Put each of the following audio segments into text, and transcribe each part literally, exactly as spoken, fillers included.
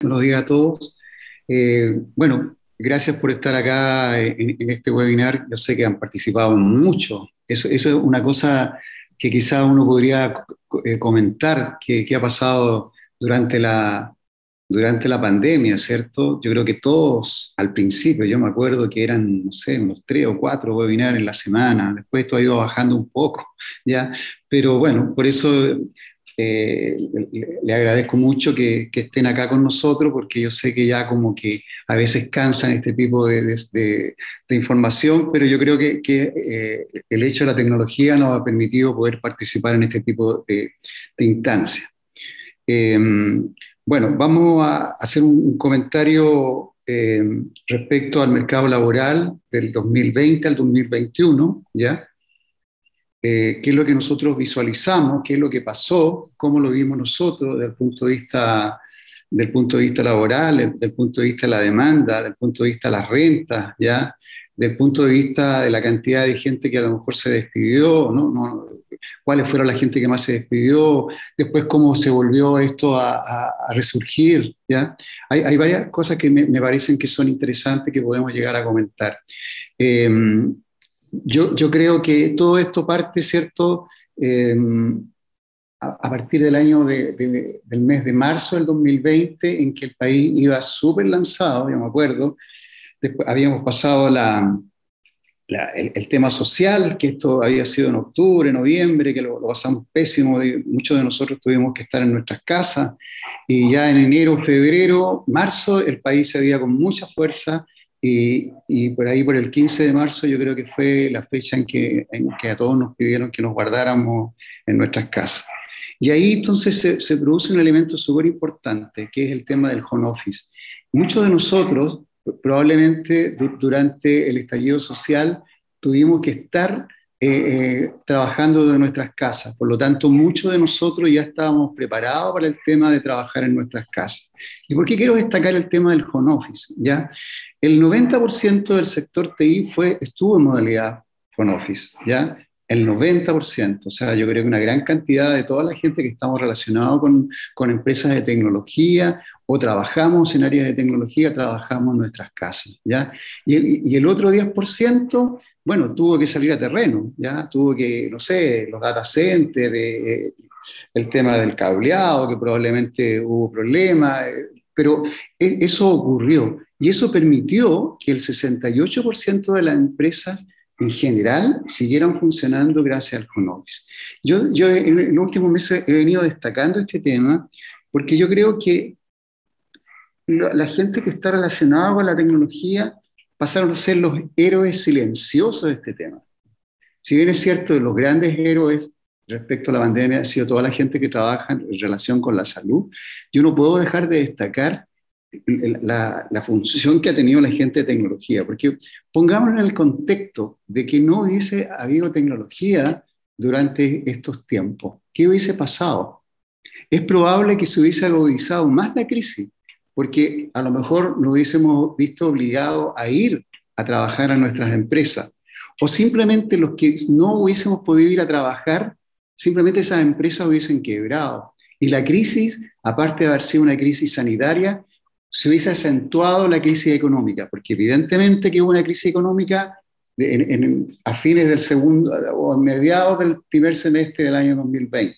buenos días a todos. Eh, bueno, gracias por estar acá en, en este webinar. Yo sé que han participado mucho. Eso, eso es una cosa que quizá uno podría eh, comentar que, que ha pasado durante la, durante la pandemia, ¿cierto? Yo creo que todos al principio, yo me acuerdo que eran, no sé, unos tres o cuatro webinars en la semana. Después esto ha ido bajando un poco, ¿ya? Pero bueno, por eso eh, le, le agradezco mucho que, que estén acá con nosotros, porque yo sé que ya como que a veces cansan este tipo de, de- de- de información, pero yo creo que, que, eh, el hecho de la tecnología nos ha permitido poder participar en este tipo de, de instancias. Eh, bueno, vamos a hacer un, un comentario eh, respecto al mercado laboral del dos mil veinte al dos mil veintiuno, ¿ya? Eh, qué es lo que nosotros visualizamos, qué es lo que pasó, cómo lo vimos nosotros desde el punto de vista, del punto de vista laboral, desde el punto de vista de la demanda, desde el punto de vista de las rentas, ¿ya? Desde el punto de vista de la cantidad de gente que a lo mejor se despidió, ¿no? No, cuáles fueron la gente que más se despidió, después cómo se volvió esto a, a- a resurgir, ¿ya? Hay, hay varias cosas que me, me parecen que son interesantes que podemos llegar a comentar. Eh, yo, yo creo que todo esto parte, ¿cierto? Eh, a, a partir del año de- de- del mes de marzo del dos mil veinte, en que el país iba súper lanzado, yo me acuerdo. Después habíamos pasado la, la- el, el tema social, que esto había sido en octubre, noviembre, que lo, lo pasamos pésimo, y muchos de nosotros tuvimos que estar en nuestras casas, y ya en enero, febrero, marzo, el país se veía con mucha fuerza, y, y por ahí, por el quince de marzo, yo creo que fue la fecha en que, en que a todos nos pidieron que nos guardáramos en nuestras casas. Y ahí entonces se, se produce un elemento súper importante, que es el tema del home office. Muchos de nosotros, probablemente du- durante el estallido social, tuvimos que estar eh, eh, trabajando de nuestras casas. Por lo tanto, muchos de nosotros ya estábamos preparados para el tema de trabajar en nuestras casas. ¿Y por qué quiero destacar el tema del home office? ¿Ya? El noventa por ciento del sector T I fue, estuvo en modalidad home office, ¿ya? El noventa por ciento, o sea, yo creo que una gran cantidad de toda la gente que estamos relacionados con, con empresas de tecnología o trabajamos en áreas de tecnología, trabajamos en nuestras casas, ¿ya? Y el, y el otro diez por ciento, bueno, tuvo que salir a terreno, ¿ya? Tuvo que, no sé, los data centers, eh, el tema del cableado, que probablemente hubo problemas, eh, pero e- eso ocurrió y eso permitió que el sesenta y ocho por ciento de las empresas en general siguieran funcionando gracias al home office. Yo, yo en, en los últimos meses he venido destacando este tema porque yo creo que la, la gente que está relacionada con la tecnología pasaron a ser los héroes silenciosos de este tema. Si bien es cierto, los grandes héroes respecto a la pandemia ha sido toda la gente que trabaja en relación con la salud, yo no puedo dejar de destacar la, la función que ha tenido la gente de tecnología, porque pongámonos en el contexto de que no hubiese habido tecnología durante estos tiempos. ¿Qué hubiese pasado? Es probable que se hubiese agudizado más la crisis, porque a lo mejor nos hubiésemos visto obligados a ir a trabajar a nuestras empresas, o simplemente los que no hubiésemos podido ir a trabajar, simplemente esas empresas hubiesen quebrado. Y la crisis, aparte de haber sido una crisis sanitaria, se hubiese acentuado la crisis económica, porque evidentemente que hubo una crisis económica en, en, a fines del segundo o a mediados del primer semestre del año dos mil veinte.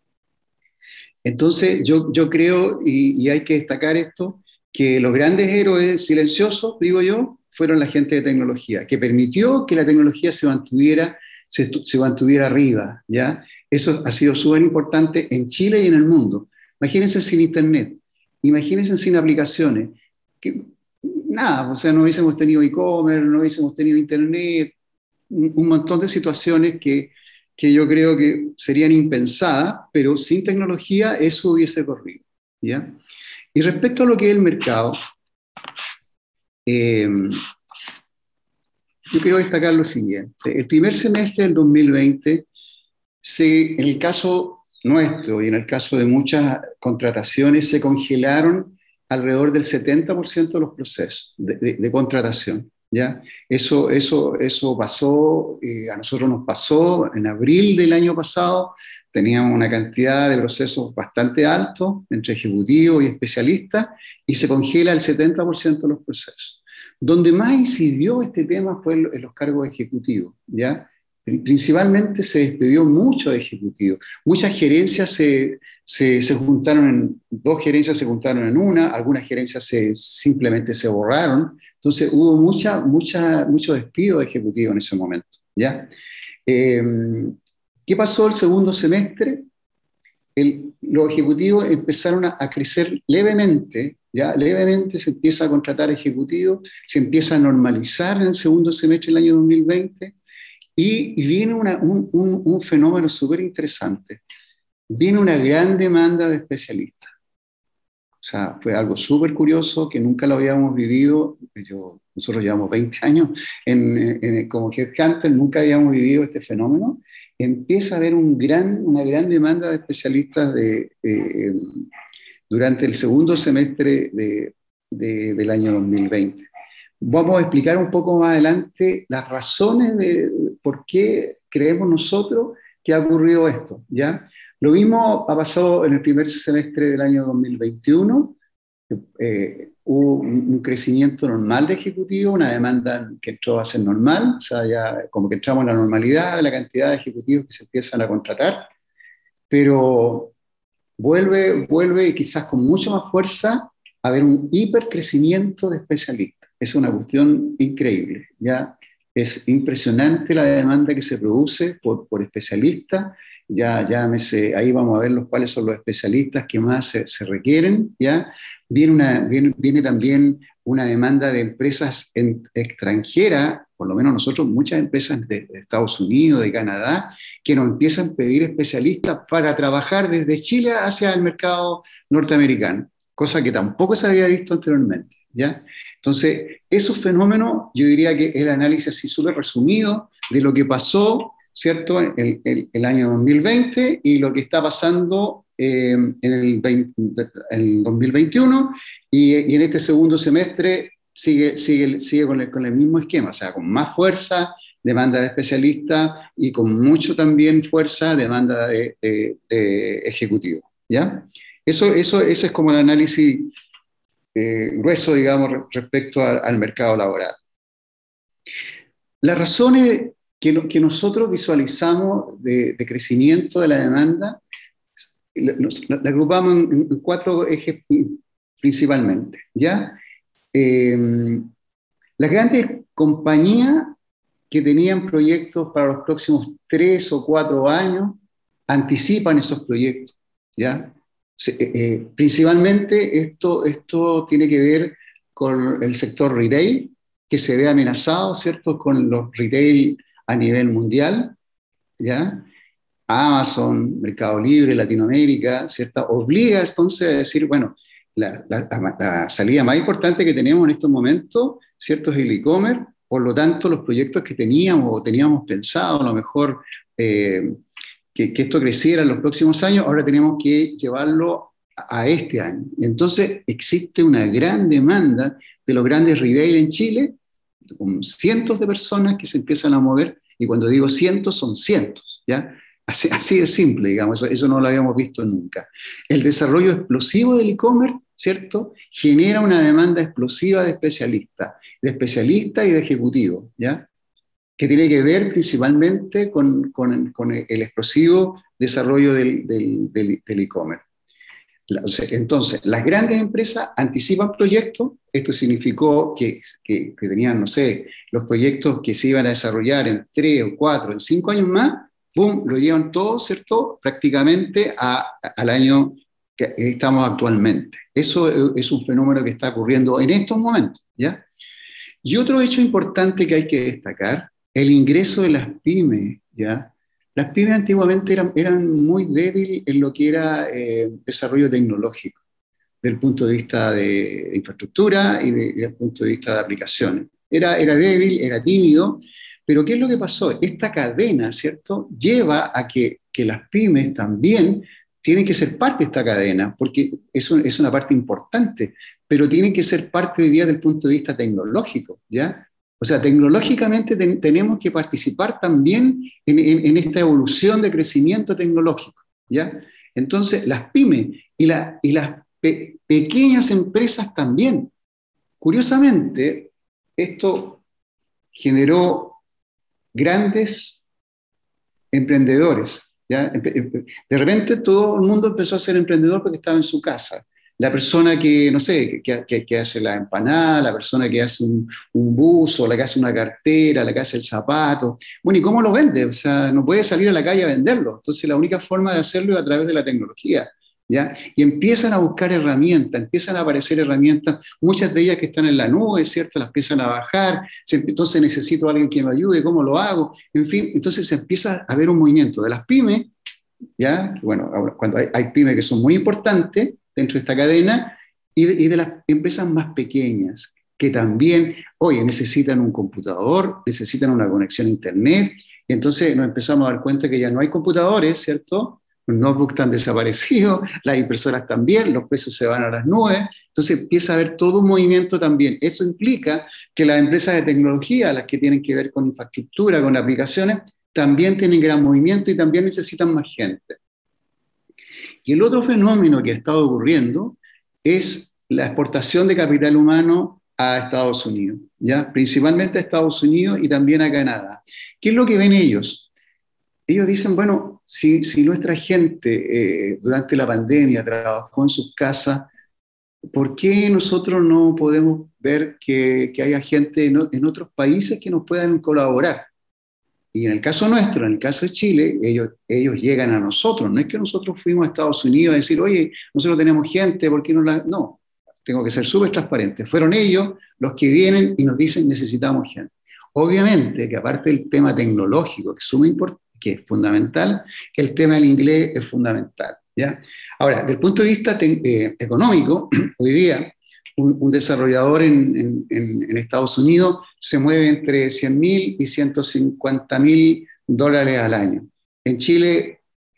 Entonces, yo, yo creo, y, y hay que destacar esto, que los grandes héroes silenciosos, digo yo, fueron la gente de tecnología, que permitió que la tecnología se mantuviera, se, se mantuviera arriba, ¿ya? Eso ha sido súper importante en Chile y en el mundo. Imagínense sin Internet, imagínense sin aplicaciones, que, nada, o sea, no hubiésemos tenido e-commerce, no hubiésemos tenido Internet, un, un montón de situaciones que que yo creo que serían impensadas, pero sin tecnología eso hubiese corrido, ¿ya? Y respecto a lo que es el mercado, eh, yo quiero destacar lo siguiente. El primer semestre del dos mil veinte, se, en el caso nuestro y en el caso de muchas contrataciones, se congelaron alrededor del setenta por ciento de los procesos de, de, de contratación. ¿Ya? Eso, eso, eso pasó, eh, a nosotros nos pasó en abril del año pasado, Teníamos una cantidad de procesos bastante altos entre ejecutivos y especialistas y se congela el setenta por ciento de los procesos. Donde más incidió este tema fue en los cargos ejecutivos, ¿ya? Principalmente se despidió mucho de ejecutivos. Muchas gerencias se, se, se juntaron, en, dos gerencias se juntaron en una, algunas gerencias se, simplemente se borraron. Entonces hubo mucha, mucha, mucho despido de ejecutivos en ese momento, ¿ya? Eh, ¿Qué pasó el segundo semestre? El, los ejecutivos empezaron a, a crecer levemente, ya levemente se empieza a contratar ejecutivos, se empieza a normalizar en el segundo semestre del año dos mil veinte, y, y viene una, un, un, un fenómeno súper interesante. Viene una gran demanda de especialistas. O sea, fue algo súper curioso que nunca lo habíamos vivido. Yo, nosotros llevamos veinte años en, en, como headhunter, nunca habíamos vivido este fenómeno. Empieza a haber un gran, una gran demanda de especialistas de, eh, durante el segundo semestre de, de, del año dos mil veinte. Vamos a explicar un poco más adelante las razones de por qué creemos nosotros que ha ocurrido esto, ¿ya? Lo mismo ha pasado en el primer semestre del año dos mil veintiuno. Eh, hubo un, un crecimiento normal de ejecutivos, una demanda que entró a ser normal, o sea, ya como que entramos en la normalidad de la cantidad de ejecutivos que se empiezan a contratar, pero vuelve, vuelve y quizás con mucho más fuerza a haber un hipercrecimiento de especialistas. Es una cuestión increíble, ¿ya? Es impresionante la demanda que se produce por, por especialistas. Ya, ya me sé, ahí vamos a ver los cuáles son los especialistas que más se, se requieren, ¿ya? Viene, una, viene, viene también una demanda de empresas en, extranjeras, por lo menos nosotros, muchas empresas de, de Estados Unidos, de Canadá, que nos empiezan a pedir especialistas para trabajar desde Chile hacia el mercado norteamericano, cosa que tampoco se había visto anteriormente, ¿ya? Entonces, esos fenómenos, yo diría que el análisis así súper resumido de lo que pasó, ¿cierto?, el, el, el año dos mil veinte y lo que está pasando eh, en el, veinte, el dos mil veintiuno y, y en este segundo semestre sigue, sigue, sigue con, el, con el mismo esquema, o sea, con más fuerza, demanda de especialistas y con mucho también fuerza, demanda de, de, de ejecutivos, ¿ya? Eso, eso, ese es como el análisis eh, grueso, digamos, respecto a, al mercado laboral. Las razones que, no, que nosotros visualizamos de, de crecimiento de la demanda, la, la agrupamos en, en cuatro ejes principalmente, ¿ya? Eh, las grandes compañías que tenían proyectos para los próximos tres o cuatro años anticipan esos proyectos, ¿ya? Se, eh, principalmente esto, esto tiene que ver con el sector retail, que se ve amenazado, ¿cierto?, con los retail a nivel mundial, ¿ya? Amazon, Mercado Libre, Latinoamérica, ¿cierto?, obliga entonces a decir, bueno, la, la, la salida más importante que tenemos en estos momentos, ¿cierto?, es el e-commerce. Por lo tanto, los proyectos que teníamos o teníamos pensado, a lo mejor eh, que, que esto creciera en los próximos años, ahora tenemos que llevarlo a, a este año. Y entonces existe una gran demanda de los grandes retail en Chile, con cientos de personas que se empiezan a mover, y cuando digo cientos, son cientos, ¿ya? Así, así de simple, digamos, eso, eso no lo habíamos visto nunca. El desarrollo explosivo del e-commerce, ¿cierto?, genera una demanda explosiva de especialistas, de especialistas y de ejecutivos, ¿ya?, que tiene que ver principalmente con, con, con el explosivo desarrollo del, del, del, del e-commerce. Entonces, las grandes empresas anticipan proyectos. Esto significó que, que, que tenían, no sé, los proyectos que se iban a desarrollar en tres o cuatro, en cinco años más, ¡pum!, lo llevan todo, ¿cierto?, prácticamente a, a, al año que estamos actualmente. Eso es un fenómeno que está ocurriendo en estos momentos, ¿ya? Y otro hecho importante que hay que destacar, el ingreso de las pymes, ¿ya? Las pymes antiguamente eran, eran muy débiles en lo que era eh, desarrollo tecnológico, desde el punto de vista de infraestructura y de, desde el punto de vista de aplicaciones. Era, era débil, era tímido, pero ¿qué es lo que pasó? Esta cadena, ¿cierto?, lleva a que, que las pymes también tienen que ser parte de esta cadena, porque eso es una parte importante, pero tienen que ser parte hoy día desde el punto de vista tecnológico, ¿ya? O sea, tecnológicamente ten, tenemos que participar también en, en, en esta evolución de crecimiento tecnológico, ¿ya? Entonces, las pymes y, la, y las pe pequeñas empresas también. Curiosamente, esto generó grandes emprendedores, ¿ya? De repente todo el mundo empezó a ser emprendedor porque estaba en su casa. La persona que, no sé, que, que, que hace la empanada, la persona que hace un, un buzo, la que hace una cartera, la que hace el zapato. Bueno, ¿y cómo lo vende? O sea, no puede salir a la calle a venderlo. Entonces la única forma de hacerlo es a través de la tecnología, ¿ya? Y empiezan a buscar herramientas, empiezan a aparecer herramientas, muchas de ellas que están en la nube, ¿cierto? Las empiezan a bajar, entonces necesito a alguien que me ayude, ¿cómo lo hago? En fin, entonces se empieza a ver un movimiento de las pymes, ¿ya? Bueno, ahora, cuando hay, hay pymes que son muy importantes dentro de esta cadena, y de, y de las empresas más pequeñas, que también, oye, necesitan un computador, necesitan una conexión a internet, y entonces nos empezamos a dar cuenta que ya no hay computadores, ¿cierto? Los notebooks están desaparecidos, las impresoras también, los precios se van a las nubes, entonces empieza a haber todo un movimiento también. Eso implica que las empresas de tecnología, las que tienen que ver con infraestructura, con aplicaciones, también tienen gran movimiento y también necesitan más gente. Y el otro fenómeno que ha estado ocurriendo es la exportación de capital humano a Estados Unidos, ¿ya? Principalmente a Estados Unidos y también a Canadá. ¿Qué es lo que ven ellos? Ellos dicen, bueno, si, si nuestra gente eh, durante la pandemia trabajó en sus casas, ¿por qué nosotros no podemos ver que, que haya gente en, en otros países que nos puedan colaborar? Y en el caso nuestro, en el caso de Chile, ellos, ellos llegan a nosotros. No es que nosotros fuimos a Estados Unidos a decir, oye, nosotros tenemos gente, ¿por qué no la...? No, tengo que ser súper transparente. Fueron ellos los que vienen y nos dicen, necesitamos gente. Obviamente que aparte del tema tecnológico, que es, suma import- que es fundamental, el tema del inglés es fundamental, ¿ya? Ahora, desde el punto de vista eh, económico, hoy día un, un desarrollador en, en, en Estados Unidos se mueve entre cien mil y ciento cincuenta mil dólares al año. En Chile,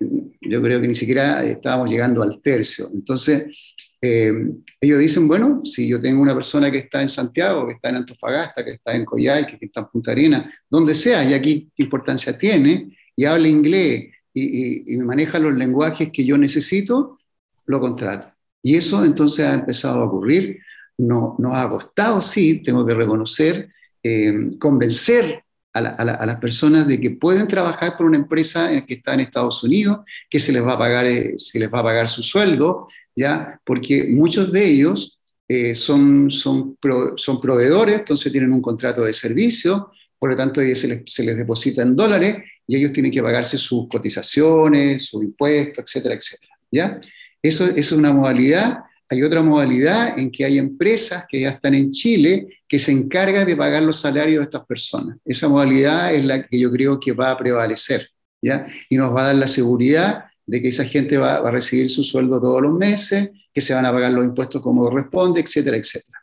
yo creo que ni siquiera estábamos llegando al tercio. Entonces, eh, ellos dicen, bueno, si yo tengo una persona que está en Santiago, que está en Antofagasta, que está en Coyhaique, que está en Punta Arenas, donde sea, y aquí qué importancia tiene, y habla inglés y, y, y maneja los lenguajes que yo necesito, lo contrato. Y eso entonces ha empezado a ocurrir. No, nos ha costado, sí, tengo que reconocer, eh, convencer a, la, a, la, a las personas de que pueden trabajar por una empresa que está en Estados Unidos, que se les va a pagar, eh, se les va a pagar su sueldo, ¿ya? Porque muchos de ellos eh, son, son, pro, son proveedores, entonces tienen un contrato de servicio, por lo tanto se les, se les deposita en dólares y ellos tienen que pagarse sus cotizaciones, sus impuestos, etcétera, etcétera, ¿ya? Eso, eso es una modalidad. Hay otra modalidad en que hay empresas que ya están en Chile que se encargan de pagar los salarios de estas personas. Esa modalidad es la que yo creo que va a prevalecer, ¿ya? Y nos va a dar la seguridad de que esa gente va, va a recibir su sueldo todos los meses, que se van a pagar los impuestos como corresponde, etcétera, etcétera.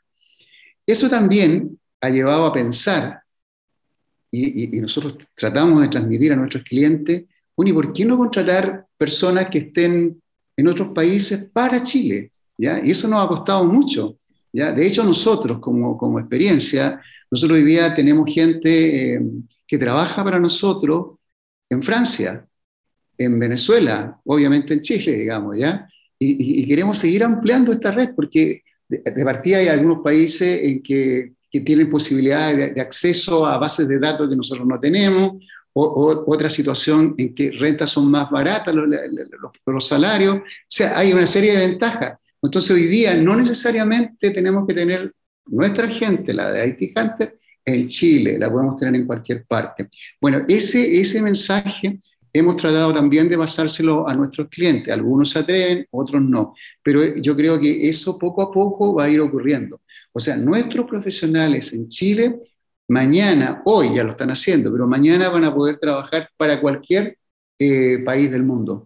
Eso también ha llevado a pensar, y, y, y nosotros tratamos de transmitir a nuestros clientes, bueno, ¿y por qué no contratar personas que estén en otros países para Chile? ¿Ya? Y eso nos ha costado mucho, ¿ya? De hecho, nosotros, como, como experiencia, nosotros hoy día tenemos gente eh, que trabaja para nosotros en Francia, en Venezuela, obviamente en Chile, digamos, ¿ya? Y, y, y queremos seguir ampliando esta red, porque de, de partida hay algunos países en que, que tienen posibilidades de, de acceso a bases de datos que nosotros no tenemos, o, o otra situación en que rentas son más baratas, los, los, los salarios, o sea, hay una serie de ventajas. Entonces hoy día no necesariamente tenemos que tener nuestra gente, la de I T Hunter, en Chile, la podemos tener en cualquier parte. Bueno, ese, ese mensaje hemos tratado también de pasárselo a nuestros clientes. Algunos se atreven, otros no. Pero yo creo que eso poco a poco va a ir ocurriendo. O sea, nuestros profesionales en Chile, mañana, hoy ya lo están haciendo, pero mañana van a poder trabajar para cualquier eh, país del mundo.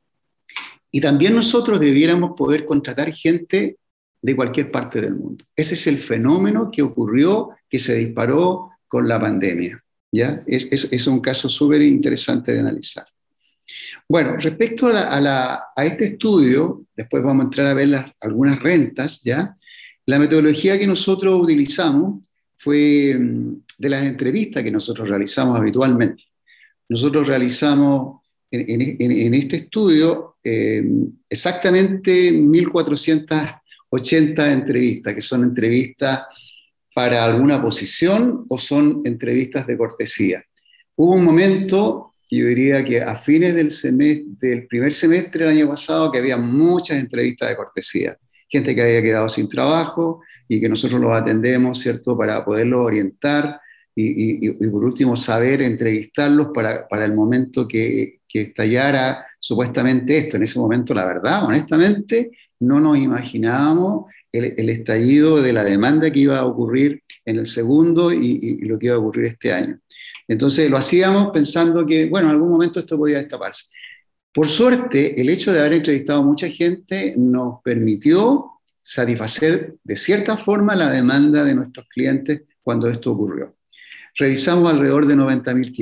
Y también nosotros debiéramos poder contratar gente de cualquier parte del mundo. Ese es el fenómeno que ocurrió, que se disparó con la pandemia, ¿ya? Es, es, es un caso súper interesante de analizar. Bueno, respecto a, la, a, la, a este estudio, después vamos a entrar a ver las, algunas rentas, ¿ya? La metodología que nosotros utilizamos fue de las entrevistas que nosotros realizamos habitualmente. Nosotros realizamos en, en, en este estudio eh, exactamente mil cuatrocientas ochenta entrevistas, que son entrevistas para alguna posición o son entrevistas de cortesía. Hubo un momento, yo diría que a fines del, semestre, del primer semestre del año pasado, que había muchas entrevistas de cortesía. Gente que había quedado sin trabajo y que nosotros los atendemos, ¿cierto?, para poderlos orientar y, y, y por último saber entrevistarlos para, para el momento que, que estallara supuestamente esto. En ese momento, la verdad, honestamente, no nos imaginábamos el, el estallido de la demanda que iba a ocurrir en el segundo y, y lo que iba a ocurrir este año. Entonces lo hacíamos pensando que, bueno, en algún momento esto podía destaparse. Por suerte, el hecho de haber entrevistado a mucha gente nos permitió satisfacer de cierta forma la demanda de nuestros clientes cuando esto ocurrió. Revisamos alrededor de noventa mil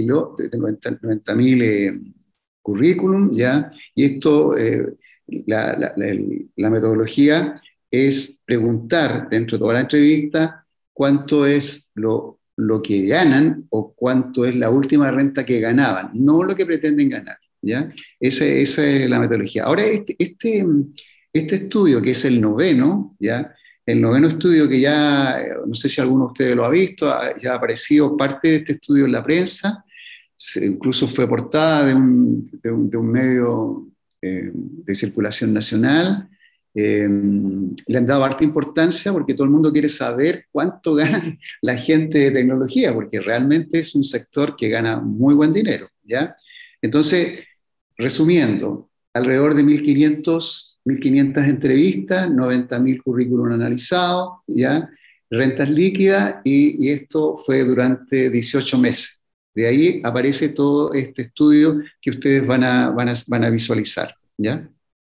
eh, currículum, ¿ya? Y esto, eh, la, la, la, la metodología es preguntar dentro de toda la entrevista cuánto es lo, lo que ganan o cuánto es la última renta que ganaban, no lo que pretenden ganar, ¿ya? Esa, esa es la metodología. Ahora, este, este, este estudio, que es el noveno, ¿ya? El noveno estudio que ya, no sé si alguno de ustedes lo ha visto, ya ha aparecido parte de este estudio en la prensa, incluso fue portada de un, de un, de un medio eh, de circulación nacional. Eh, le han dado harta importancia porque todo el mundo quiere saber cuánto gana la gente de tecnología, porque realmente es un sector que gana muy buen dinero, ¿ya? Entonces, resumiendo, alrededor de mil quinientas entrevistas, noventa mil currículum analizados, ¿ya? Rentas líquidas, y, y esto fue durante dieciocho meses. De ahí aparece todo este estudio que ustedes van a, van a, van a visualizar, ¿ya?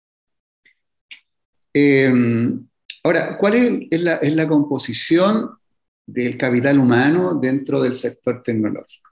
Eh, ahora, ¿cuál es, es, la, es la composición del capital humano dentro del sector tecnológico?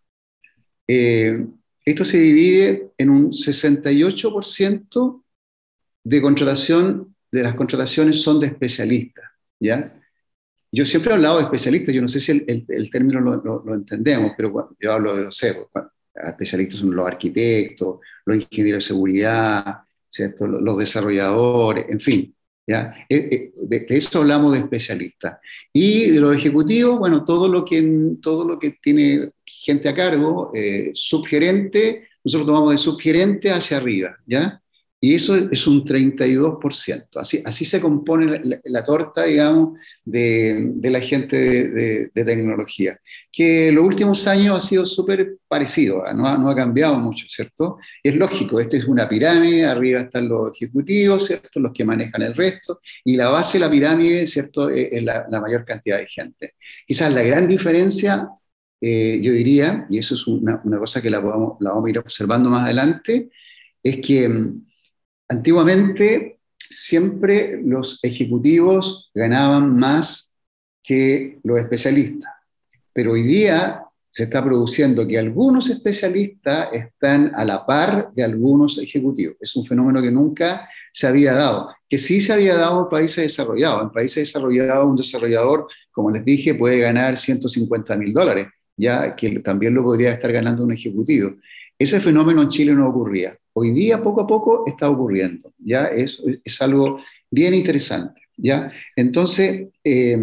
Eh, esto se divide en un sesenta y ocho por ciento de contratación, de las contrataciones son de especialistas, ¿ya? Yo siempre he hablado de especialistas, yo no sé si el, el, el término lo, lo, lo entendemos, pero bueno, yo hablo de, no sé, bueno, especialistas son los arquitectos, los ingenieros de seguridad, ¿cierto?, los, los desarrolladores, en fin, ¿ya? De, de eso hablamos de especialistas. Y de los ejecutivos, bueno, todo lo que, todo lo que tiene gente a cargo, eh, subgerente, nosotros tomamos de subgerente hacia arriba, ¿ya? Y eso es un treinta y dos por ciento. Así, así se compone la, la torta, digamos, de, de la gente de, de, de tecnología, que en los últimos años ha sido súper parecido, no ha, no ha cambiado mucho, ¿cierto? Es lógico, esta es una pirámide, arriba están los ejecutivos, ¿cierto?, los que manejan el resto, y la base de la pirámide, ¿cierto?, es, es la, la mayor cantidad de gente. Quizás la gran diferencia, eh, yo diría, y eso es una, una cosa que la, podamos, la vamos a ir observando más adelante, es que antiguamente siempre los ejecutivos ganaban más que los especialistas, pero hoy día se está produciendo que algunos especialistas están a la par de algunos ejecutivos. Es un fenómeno que nunca se había dado, que sí se había dado en países desarrollados. En países desarrollados un desarrollador, como les dije, puede ganar ciento cincuenta mil dólares, ya que también lo podría estar ganando un ejecutivo. Ese fenómeno en Chile no ocurría. Hoy día, poco a poco, está ocurriendo. ¿Ya? Es, es algo bien interesante. ¿Ya? Entonces, eh,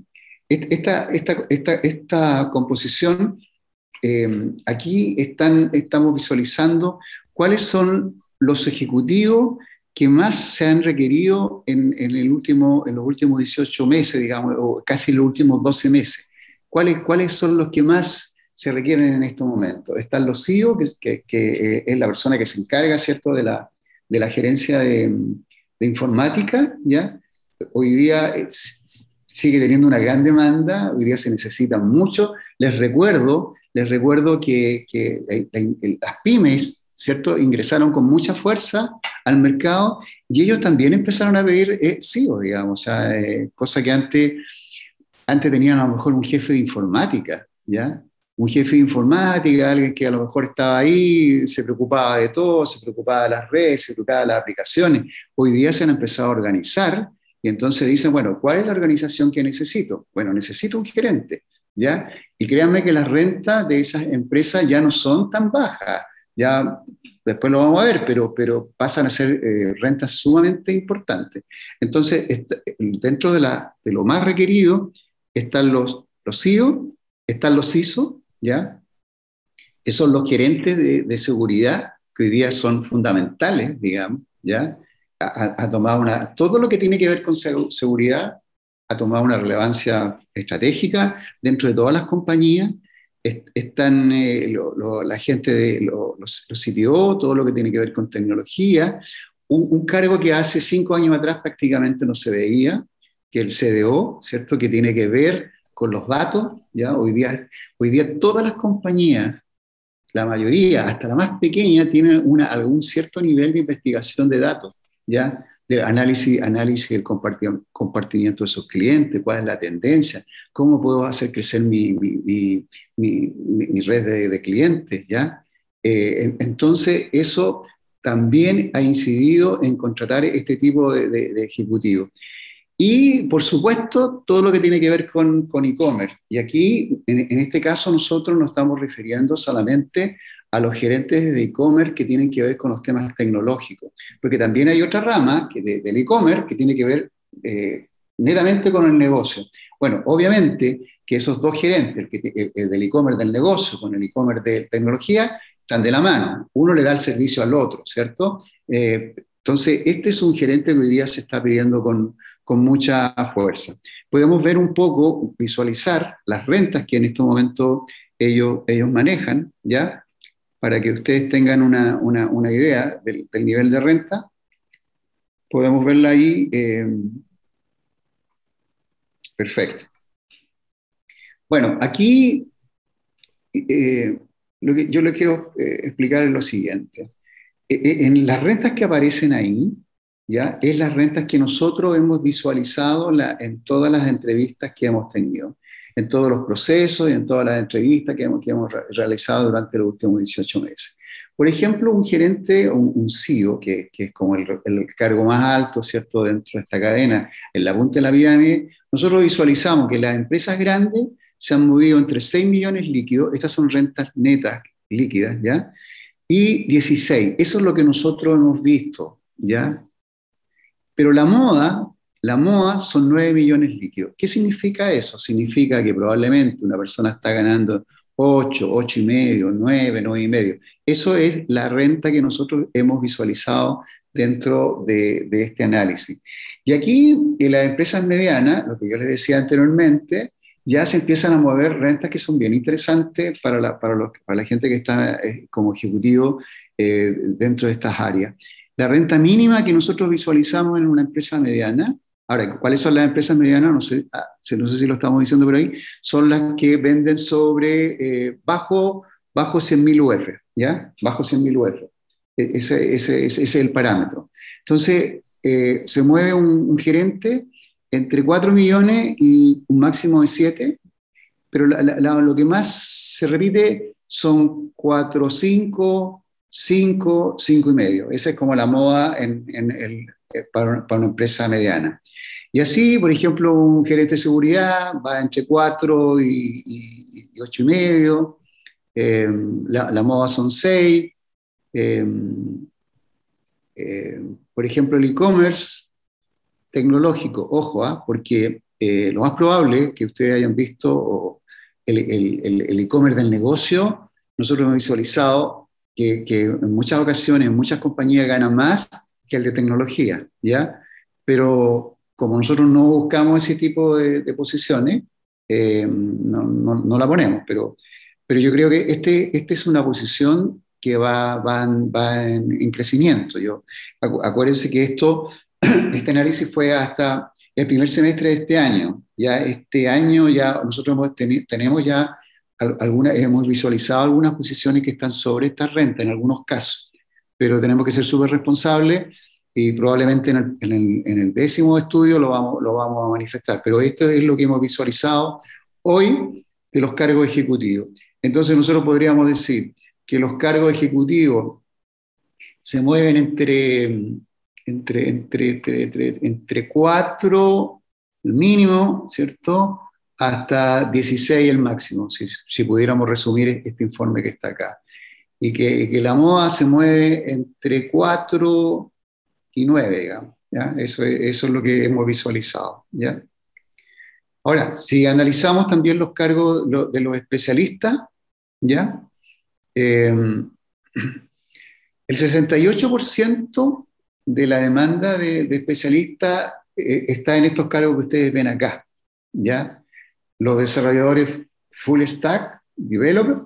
esta, esta, esta, esta composición, eh, aquí están, estamos visualizando cuáles son los ejecutivos que más se han requerido en, en, el último, en los últimos dieciocho meses, digamos, o casi los últimos doce meses. ¿Cuáles, cuáles son los que más se requieren en estos momentos? Están los C E O, que, que, que es la persona que se encarga, ¿cierto?, de la, de la gerencia de, de informática, ¿ya? Hoy día es, sigue teniendo una gran demanda, hoy día se necesita mucho. Les recuerdo, les recuerdo que, que la, la, las pymes, ¿cierto?, ingresaron con mucha fuerza al mercado y ellos también empezaron a pedir eh, C E O, digamos, o sea, eh, cosa que antes, antes tenían a lo mejor un jefe de informática, ¿ya? Un jefe de informática, alguien que a lo mejor estaba ahí, se preocupaba de todo, se preocupaba de las redes, se preocupaba de las aplicaciones. Hoy día se han empezado a organizar y entonces dicen, bueno, ¿cuál es la organización que necesito? Bueno, necesito un gerente, ¿ya? Y créanme que las rentas de esas empresas ya no son tan bajas. ya después lo vamos a ver, pero, pero pasan a ser eh, rentas sumamente importantes. Entonces, est- dentro de, la, de lo más requerido están los, los C I O, están los CISO, ¿ya? Que son los gerentes de, de seguridad, que hoy día son fundamentales, digamos, ¿ya? Ha, ha tomado una, todo lo que tiene que ver con seguridad ha tomado una relevancia estratégica dentro de todas las compañías. Est están eh, lo, lo, la gente de lo, los, los C T O, todo lo que tiene que ver con tecnología, un, un cargo que hace cinco años atrás prácticamente no se veía, que el C D O, ¿cierto? Que tiene que ver con los datos, ¿ya? Hoy día, hoy día todas las compañías, la mayoría, hasta la más pequeña, tienen una, algún cierto nivel de investigación de datos, ¿ya? De análisis, análisis del compartimiento de sus clientes, cuál es la tendencia, cómo puedo hacer crecer mi, mi, mi, mi, mi red de, de, clientes, ¿ya? Eh, entonces, eso también ha incidido en contratar este tipo de, de, de ejecutivos. Y, por supuesto, todo lo que tiene que ver con, con e-commerce. Y aquí, en, en este caso, nosotros nos estamos refiriendo solamente a los gerentes de e-commerce que tienen que ver con los temas tecnológicos. Porque también hay otra rama que de, del e-commerce que tiene que ver eh, netamente con el negocio. Bueno, obviamente que esos dos gerentes, el, el, el del e-commerce del negocio con el e-commerce de tecnología, están de la mano. Uno le da el servicio al otro, ¿cierto? Eh, entonces, este es un gerente que hoy día se está pidiendo con con mucha fuerza. Podemos ver un poco, visualizar las rentas que en este momento ellos, ellos manejan, ¿ya? Para que ustedes tengan una, una, una idea del, del, nivel de renta. Podemos verla ahí. Eh, perfecto. Bueno, aquí eh, lo que yo les quiero eh, explicar es lo siguiente. Eh, en las rentas que aparecen ahí, ¿ya? Es las rentas que nosotros hemos visualizado la, en todas las entrevistas que hemos tenido, en todos los procesos y en todas las entrevistas que hemos, que hemos realizado durante los últimos dieciocho meses. Por ejemplo, un gerente, un, un C E O, que, que es como el, el cargo más alto, ¿cierto?, dentro de esta cadena, en la punta de la pirámide, nosotros visualizamos que las empresas grandes se han movido entre seis millones líquidos, estas son rentas netas líquidas, ¿ya? Y dieciséis, eso es lo que nosotros hemos visto, ¿ya? Pero la moda, la moda son nueve millones líquidos. ¿Qué significa eso? Significa que probablemente una persona está ganando ocho, ocho y medio, nueve, nueve y medio. Eso es la renta que nosotros hemos visualizado dentro de, de este análisis. Y aquí, en las empresas medianas, lo que yo les decía anteriormente, ya se empiezan a mover rentas que son bien interesantes para la, para los, para la gente que está eh, como ejecutivo eh, dentro de estas áreas. La renta mínima que nosotros visualizamos en una empresa mediana, ahora, ¿cuáles son las empresas medianas? No sé, ah, no sé si lo estamos diciendo por ahí, son las que venden sobre, eh, bajo, bajo cien mil U F, ¿ya? Bajo cien mil U F. Ese, ese, ese, ese es el parámetro. Entonces, eh, se mueve un, un gerente entre cuatro millones y un máximo de siete, pero la, la, lo que más se repite son cuatro, cinco, cinco, cinco y medio. Esa es como la moda en, en el, para, para una empresa mediana. Y así, por ejemplo, un gerente de seguridad va entre cuatro y, y, y ocho y medio. Eh, la, la moda son seis. Eh, eh, por ejemplo, el e-commerce tecnológico, ojo, ¿ah? Porque eh, lo más probable es que ustedes hayan visto el e-commerce del negocio, nosotros hemos visualizado que, que en muchas ocasiones, muchas compañías ganan más que el de tecnología, ¿ya? Pero como nosotros no buscamos ese tipo de, de posiciones, eh, no, no, no la ponemos, pero, pero yo creo que este, este es una posición que va, va, va en, en crecimiento. Yo, acu acuérdense que esto este análisis fue hasta el primer semestre de este año. Ya este año ya nosotros hemos teni tenemos ya alguna, hemos visualizado algunas posiciones que están sobre esta renta en algunos casos, pero tenemos que ser súper responsables y probablemente en el, en, el, en el décimo estudio lo vamos, lo vamos a manifestar. Pero esto es lo que hemos visualizado hoy de los cargos ejecutivos. Entonces nosotros podríamos decir que los cargos ejecutivos se mueven entre entre, entre, entre, entre, entre cuatro el mínimo, ¿cierto? Hasta dieciséis el máximo, si, si pudiéramos resumir este informe que está acá. y que, que la moda se mueve entre cuatro y nueve, digamos. ¿Ya? Eso, es, eso es lo que hemos visualizado. ¿Ya? Ahora, si analizamos también los cargos lo, de los especialistas, ¿ya? Eh, el sesenta y ocho por ciento de la demanda de, de especialistas eh, está en estos cargos que ustedes ven acá, ¿ya? Los desarrolladores full stack, developer,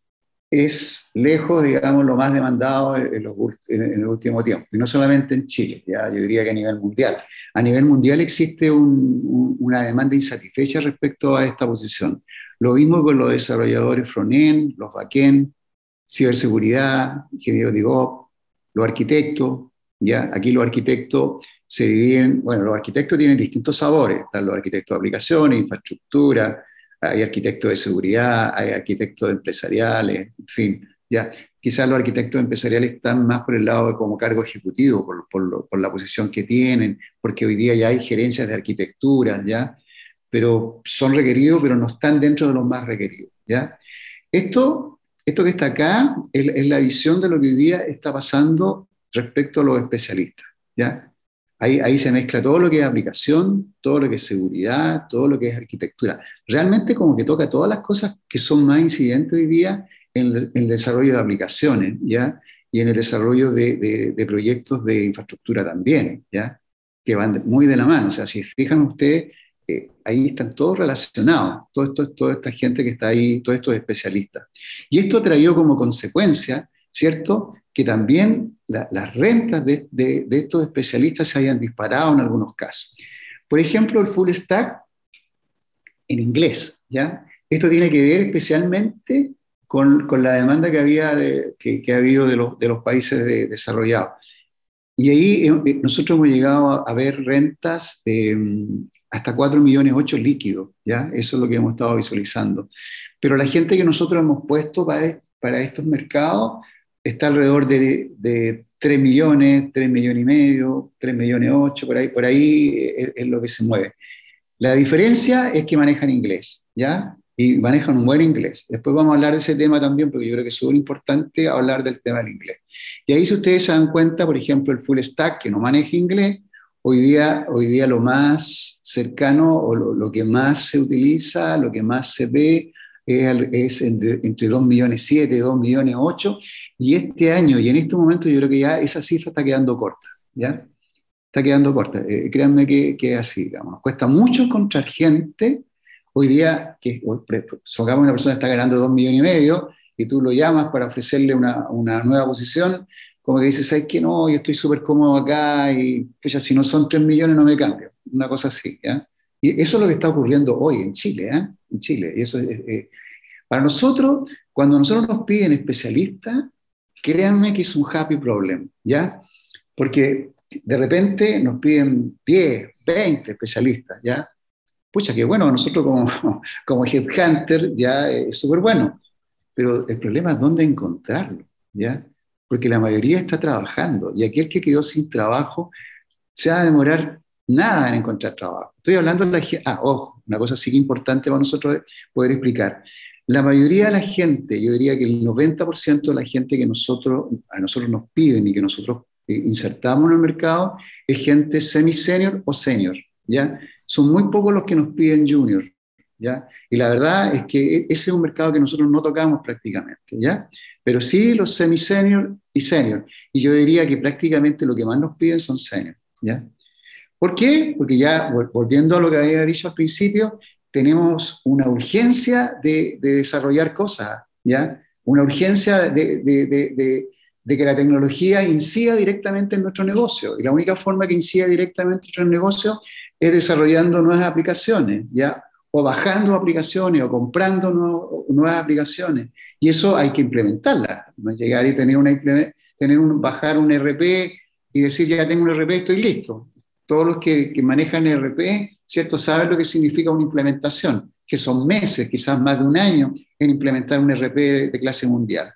es lejos, digamos, lo más demandado en, los, en, el último tiempo. Y no solamente en Chile, ya yo diría que a nivel mundial. A nivel mundial existe un, un, una demanda insatisfecha respecto a esta posición. Lo mismo con los desarrolladores front-end, los back-end, ciberseguridad, ingenieros de DevOps, los arquitectos, ¿ya? Aquí los arquitectos se dividen, bueno, los arquitectos tienen distintos sabores, están los arquitectos de aplicaciones, infraestructura, hay arquitectos de seguridad, hay arquitectos empresariales, en fin, ya. Quizás los arquitectos empresariales están más por el lado de como cargo ejecutivo, por, por, lo, por la posición que tienen, porque hoy día ya hay gerencias de arquitectura, ¿ya? Pero son requeridos, pero no están dentro de los más requeridos, ¿ya? Esto, esto que está acá es, es la visión de lo que hoy día está pasando respecto a los especialistas, ¿ya? Ahí, ahí se mezcla todo lo que es aplicación, todo lo que es seguridad, todo lo que es arquitectura. Realmente como que toca todas las cosas que son más incidentes hoy día en el, en el desarrollo de aplicaciones, ¿ya? Y en el desarrollo de, de, de proyectos de infraestructura también, ¿ya? Que van de, muy de la mano. O sea, si fijan ustedes, eh, ahí están todos relacionados, todo esto, toda esta gente que está ahí, todos estos especialistas. Y esto ha traído como consecuencia, ¿cierto?, que también la, las rentas de, de, de estos especialistas se hayan disparado en algunos casos. Por ejemplo, el full stack en inglés, ¿ya? Esto tiene que ver especialmente con, con la demanda que, había de, que, que ha habido de los, de los países de, desarrollados. Y ahí eh, nosotros hemos llegado a ver rentas de um, hasta cuatro millones ocho líquidos, ¿ya? Eso es lo que hemos estado visualizando. Pero la gente que nosotros hemos puesto para, para estos mercados está alrededor de, de tres millones, tres millones y medio, tres millones ocho, por ahí, por ahí es, es lo que se mueve. La diferencia es que manejan inglés, ¿ya? Y manejan un buen inglés. Después vamos a hablar de ese tema también, porque yo creo que es súper importante hablar del tema del inglés. Y ahí si ustedes se dan cuenta, por ejemplo, el full stack que no maneja inglés, hoy día, hoy día lo más cercano o lo, lo que más se utiliza, lo que más se ve, es, es entre, entre dos millones siete, dos millones ocho, y este año y en este momento yo creo que ya esa cifra está quedando corta, ¿ya? Está quedando corta. Eh, créanme que, que es así, digamos. Cuesta mucho encontrar gente hoy día que, supongamos una persona está ganando dos millones y medio y tú lo llamas para ofrecerle una, una nueva posición, como que dices, ¿sabes qué? No, yo estoy súper cómodo acá y pues, ya, si no son tres millones no me cambio. Una cosa así, ¿ya? Y eso es lo que está ocurriendo hoy en Chile, ¿eh? En Chile. Y eso es, eh, para nosotros, cuando nosotros nos piden especialistas, créanme que es un happy problem, ¿ya? Porque de repente nos piden diez, veinte especialistas, ¿ya? Pucha, que bueno, nosotros como, como headhunter ya es súper bueno, pero el problema es dónde encontrarlo, ¿ya? Porque la mayoría está trabajando y aquel que quedó sin trabajo se va a demorar nada en encontrar trabajo. Estoy hablando de la gente, ah, ojo, una cosa sí que importante para nosotros poder explicar. La mayoría de la gente, yo diría que el noventa por ciento de la gente que nosotros, a nosotros nos piden y que nosotros eh, insertamos en el mercado es gente semi-senior o senior, ¿ya? Son muy pocos los que nos piden junior, ¿ya? Y la verdad es que ese es un mercado que nosotros no tocamos prácticamente, ¿ya? Pero sí los semi-senior y senior. Y yo diría que prácticamente lo que más nos piden son senior, ¿ya? ¿Por qué? Porque ya, volviendo a lo que había dicho al principio, tenemos una urgencia de, de desarrollar cosas, ¿ya? Una urgencia de, de, de, de, de que la tecnología incida directamente en nuestro negocio. Y la única forma que incida directamente en nuestro negocio es desarrollando nuevas aplicaciones, ¿ya? O bajando aplicaciones o comprando nuevo, nuevas aplicaciones. Y eso hay que implementarlas. No es llegar y tener, una, tener un, bajar un R P y decir, ya tengo un R P, estoy listo. Todos los que, que manejan R P, ¿cierto?, saben lo que significa una implementación, que son meses, quizás más de un año, en implementar un R P de, de clase mundial.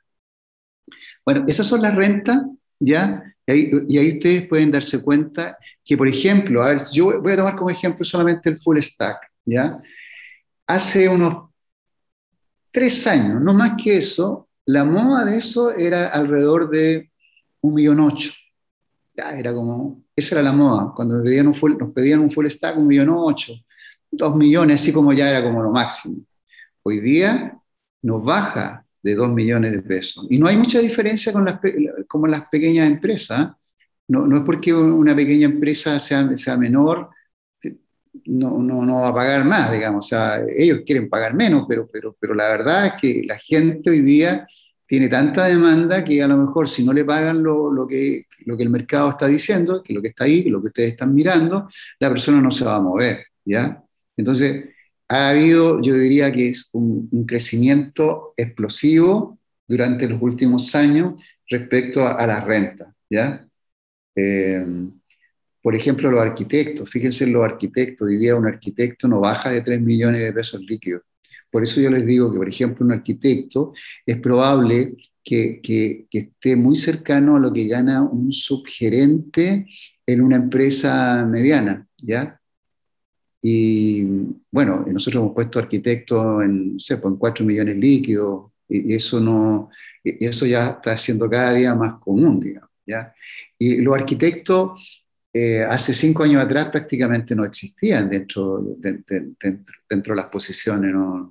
Bueno, esas son las rentas, ¿ya? Y ahí, y ahí ustedes pueden darse cuenta que, por ejemplo, a ver, yo voy a tomar como ejemplo solamente el full stack, ¿ya? Hace unos tres años, no más que eso, la moda de eso era alrededor de un millón ocho. Ya era como, esa era la moda. Cuando nos pedían un full, nos pedían un full stack, un millón ocho, dos millones, así como ya era como lo máximo. Hoy día nos baja de dos millones de pesos. Y no hay mucha diferencia con las, como las pequeñas empresas. No, no es porque una pequeña empresa sea, sea menor, no, no, no va a pagar más, digamos. O sea, ellos quieren pagar menos, pero, pero, pero la verdad es que la gente hoy día tiene tanta demanda que a lo mejor si no le pagan lo, lo que, lo que el mercado está diciendo, que lo que está ahí, que lo que ustedes están mirando, la persona no se va a mover, ¿ya? Entonces, ha habido, yo diría que es un, un crecimiento explosivo durante los últimos años respecto a, a las rentas, ¿ya? Eh, por ejemplo, los arquitectos, fíjense en los arquitectos, hoy día un arquitecto no baja de tres millones de pesos líquidos. Por eso yo les digo que, por ejemplo, un arquitecto es probable que, que, que esté muy cercano a lo que gana un subgerente en una empresa mediana, ¿ya? Y bueno, nosotros hemos puesto arquitectos en, no sé, pues en cuatro millones líquidos, y eso, no, eso ya está siendo cada día más común, digamos, ¿ya? Y los arquitectos eh, hace cinco años atrás prácticamente no existían dentro de, de, de, dentro de las posiciones, ¿no?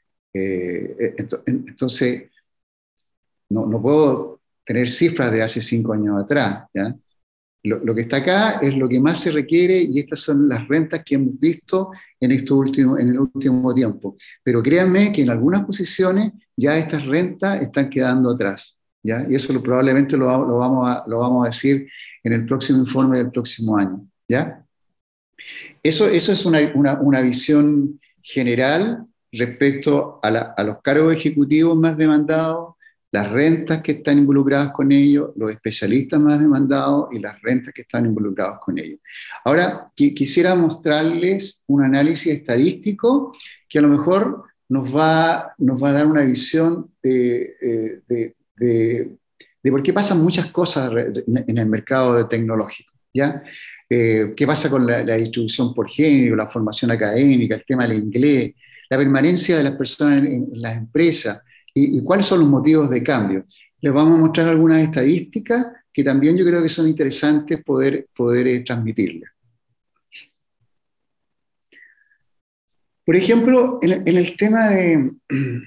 Eh, entonces, no, no, puedo tener cifras de hace cinco años atrás, ¿ya? Lo, lo, que está acá es lo que más se requiere y estas son las rentas que hemos visto en, esto último, en el último tiempo. Pero créanme que en algunas posiciones ya estas rentas están quedando atrás, ¿ya? Y eso lo, probablemente lo, lo, vamos a, lo vamos a decir en el próximo informe del próximo año, ¿ya? Eso, eso es una, una, una visión general respecto a, la, a los cargos ejecutivos más demandados, las rentas que están involucradas con ellos, los especialistas más demandados y las rentas que están involucrados con ellos. Ahora, qu quisiera mostrarles un análisis estadístico que a lo mejor nos va, nos va a dar una visión de, de, de, de por qué pasan muchas cosas en el mercado tecnológico, ¿ya? Eh, qué pasa con la, la distribución por género, la formación académica, el tema del inglés, la permanencia de las personas en, en las empresas y, y cuáles son los motivos de cambio. Les vamos a mostrar algunas estadísticas que también yo creo que son interesantes poder, poder eh, transmitirles. Por ejemplo, en, en, el tema de, en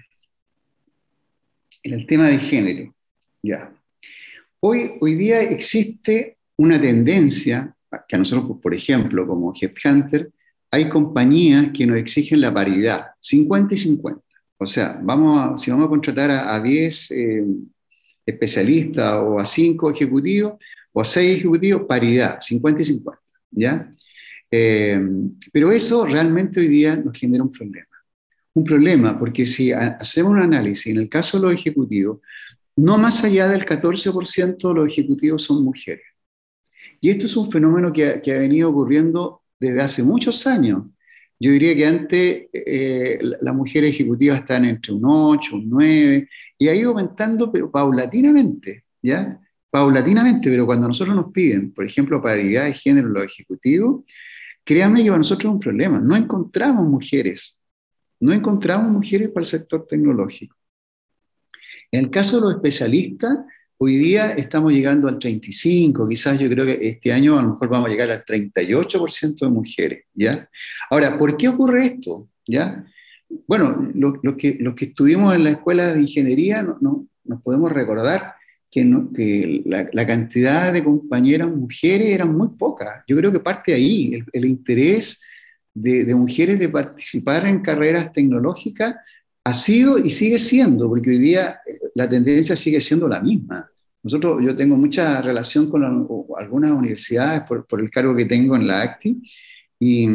el tema de género, ya. Hoy, hoy día existe una tendencia que a nosotros, por ejemplo, como Headhunter, hay compañías que nos exigen la paridad, cincuenta y cincuenta. O sea, vamos a, si vamos a contratar a, a diez eh, especialistas o a cinco ejecutivos o a seis ejecutivos, paridad, cincuenta y cincuenta, ¿ya? Eh, pero eso realmente hoy día nos genera un problema. Un problema porque si hacemos un análisis, en el caso de los ejecutivos, no más allá del catorce por ciento de los ejecutivos son mujeres. Y esto es un fenómeno que ha, que ha venido ocurriendo desde hace muchos años. Yo diría que antes eh, las mujeres ejecutivas están entre un ocho, un nueve, y ha ido aumentando, pero paulatinamente, ¿ya? Paulatinamente, pero cuando nosotros nos piden, por ejemplo, paridad de género en los ejecutivos, créanme que para nosotros es un problema. No encontramos mujeres, no encontramos mujeres para el sector tecnológico. En el caso de los especialistas, hoy día estamos llegando al treinta y cinco, quizás yo creo que este año a lo mejor vamos a llegar al treinta y ocho por ciento de mujeres, ¿ya? Ahora, ¿por qué ocurre esto? ¿Ya? Bueno, los lo que, lo que estuvimos en la escuela de ingeniería no, no, nos podemos recordar que, no, que la, la, cantidad de compañeras mujeres eran muy pocas. Yo creo que parte ahí, el, el interés de, de mujeres de participar en carreras tecnológicas ha sido y sigue siendo, porque hoy día la tendencia sigue siendo la misma. Nosotros, yo tengo mucha relación con la, algunas universidades por, por el cargo que tengo en la ACTI, y,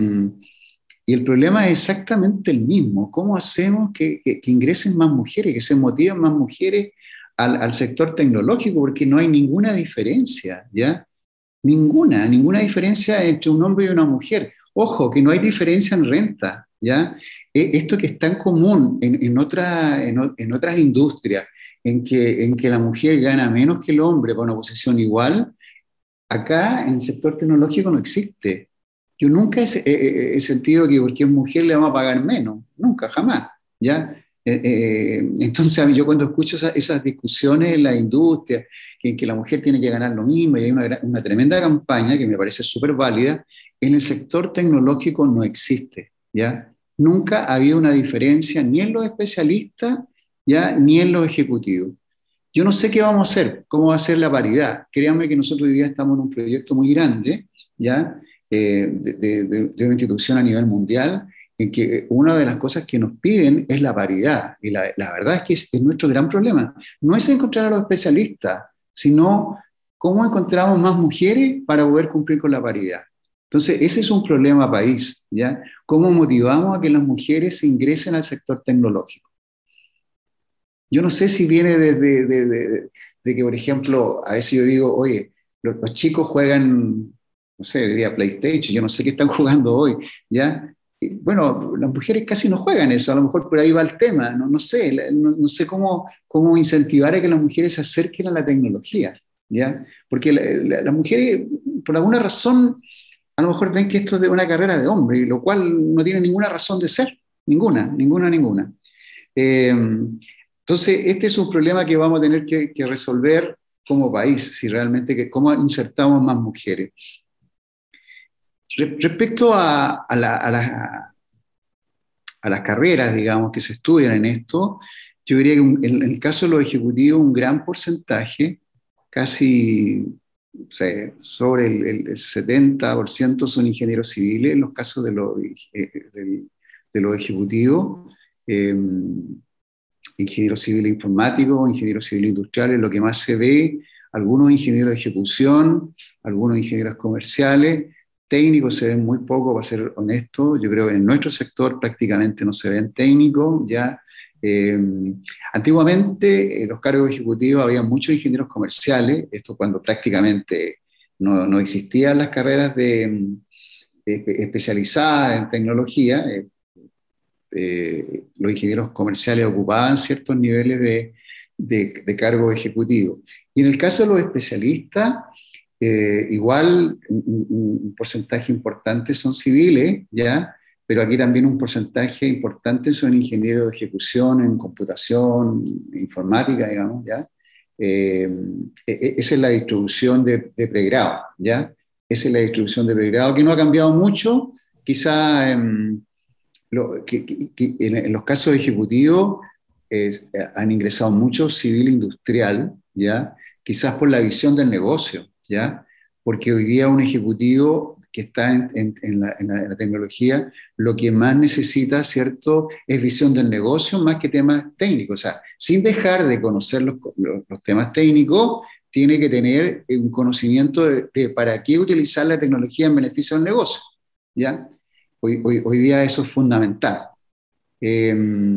y el problema es exactamente el mismo. ¿Cómo hacemos que, que, que ingresen más mujeres, que se motiven más mujeres al, al sector tecnológico? Porque no hay ninguna diferencia, ¿ya? Ninguna, ninguna diferencia entre un hombre y una mujer. Ojo, que no hay diferencia en renta, ¿ya? Esto que es tan común en, en, otra, en, en otras industrias, en que, en que la mujer gana menos que el hombre para una posición igual, acá en el sector tecnológico no existe. Yo nunca he, he, he sentido que porque es mujer le vamos a pagar menos, nunca, jamás, ¿ya? Eh, eh, entonces, a mí, yo cuando escucho esa- esas discusiones en la industria, que, que la mujer tiene que ganar lo mismo, y hay una, gra- una tremenda campaña que me parece súper válida, en el sector tecnológico no existe, ¿ya? Nunca ha habido una diferencia ni en los especialistas, ¿ya? Ni en los ejecutivos. Yo no sé qué vamos a hacer, cómo va a ser la paridad. Créanme que nosotros hoy día estamos en un proyecto muy grande, ¿ya? Eh, de, de- de- de una institución a nivel mundial, en que una de las cosas que nos piden es la paridad. Y la, la verdad es que es, es nuestro gran problema. No es encontrar a los especialistas, sino cómo encontramos más mujeres para poder cumplir con la paridad. Entonces, ese es un problema país, ¿ya? ¿Cómo motivamos a que las mujeres ingresen al sector tecnológico? Yo no sé si viene de, de- de- de- de que, por ejemplo, a veces yo digo, oye, los, los chicos juegan, no sé, hoy día PlayStation, yo no sé qué están jugando hoy, ¿ya? Y, bueno, las mujeres casi no juegan eso, a lo mejor por ahí va el tema, no, no sé, la- no, no sé cómo, cómo incentivar a que las mujeres se acerquen a la tecnología, ¿ya? Porque la- la- las mujeres, por alguna razón, a lo mejor ven que esto es de una carrera de hombre, y lo cual no tiene ninguna razón de ser, ninguna, ninguna, ninguna. Eh, entonces, este es un problema que vamos a tener que, que resolver como país, si realmente, que, cómo insertamos más mujeres. Re- respecto a, a, la- a la- a las carreras, digamos, que se estudian en esto, yo diría que un- en, en el caso de los ejecutivos, un gran porcentaje, casi o sea, sobre el, el- el setenta por ciento son ingenieros civiles en los casos de, los eh, del- de los ejecutivos. Eh, ingenieros civiles informáticos, ingenieros civiles industriales, lo que más se ve, algunos ingenieros de ejecución, algunos ingenieros comerciales, técnicos se ven muy poco, para ser honesto, yo creo que en nuestro sector prácticamente no se ven técnicos, ya. Eh, antiguamente, en los cargos ejecutivos había muchos ingenieros comerciales, esto cuando prácticamente no, no existían las carreras de, de especializadas en tecnología. Eh, eh, los ingenieros comerciales ocupaban ciertos niveles de, de, de cargo ejecutivo. Y en el caso de los especialistas, eh, igual un, un, porcentaje importante son civiles, ¿ya? Pero aquí también un porcentaje importante son ingenieros de ejecución en computación, informática, digamos, ¿ya? Eh, e, e, esa es la distribución de, de pregrado, ¿ya? Esa es la distribución de pregrado, que no ha cambiado mucho, quizá... Eh, lo, que, que, que en, en, los casos ejecutivos es, eh, han ingresado mucho civil industrial, ¿ya? Quizás por la visión del negocio, ¿ya? Porque hoy día un ejecutivo que está en, en, en, la, en, la, en la tecnología, lo que más necesita, ¿cierto?, es visión del negocio más que temas técnicos. O sea, sin dejar de conocer los, los, los temas técnicos, tiene que tener un conocimiento de, de para qué utilizar la tecnología en beneficio del negocio, ¿ya? Hoy, hoy, hoy día eso es fundamental. Eh,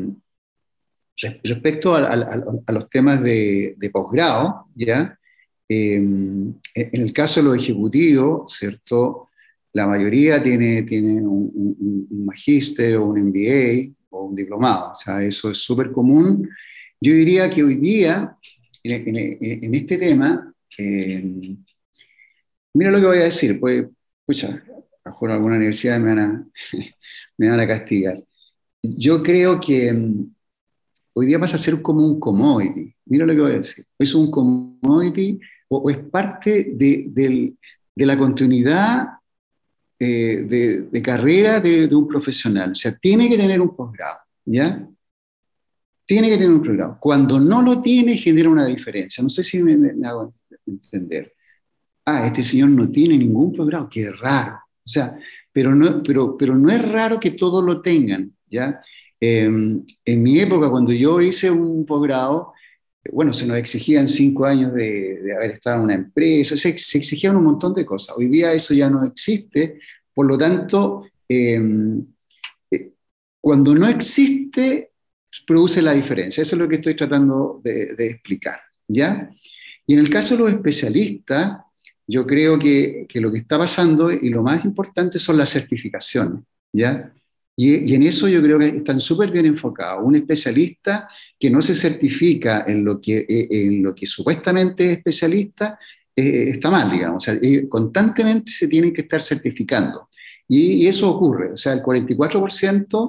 respecto a, a, a, los temas de, de posgrado, ¿ya? Eh, en el caso de los ejecutivos, ¿cierto? La mayoría tiene, tiene un, un, un magíster o un M B A o un diplomado, o sea, eso es súper común. Yo diría que hoy día, en, en, en este tema, eh, mira lo que voy a decir, pues, escucha, a lo mejor alguna universidad me van a, me van a castigar. Yo creo que um, hoy día pasa a ser como un commodity. Mira lo que voy a decir. Es un commodity o, o es parte de, de, de la continuidad eh, de, de, carrera de, de un profesional. O sea, tiene que tener un posgrado, ¿ya? Tiene que tener un posgrado. Cuando no lo tiene, genera una diferencia. No sé si me, me, me hago entender. Ah, este señor no tiene ningún posgrado, qué raro. O sea, pero no, pero, pero no es raro que todos lo tengan, ¿ya? Eh, en mi época, cuando yo hice un posgrado, bueno, se nos exigían cinco años de, de haber estado en una empresa, se, se, exigían un montón de cosas. Hoy día eso ya no existe, por lo tanto, eh, eh, cuando no existe, produce la diferencia. Eso es lo que estoy tratando de, de explicar, ¿ya? Y en el caso de los especialistas, yo creo que, que, lo que está pasando y lo más importante son las certificaciones, ¿ya? Y, y en eso yo creo que están súper bien enfocados. Un especialista que no se certifica en lo que, en lo que supuestamente es especialista, eh, está mal, digamos. O sea, eh, constantemente se tienen que estar certificando. Y, y eso ocurre. O sea, el cuarenta y cuatro por ciento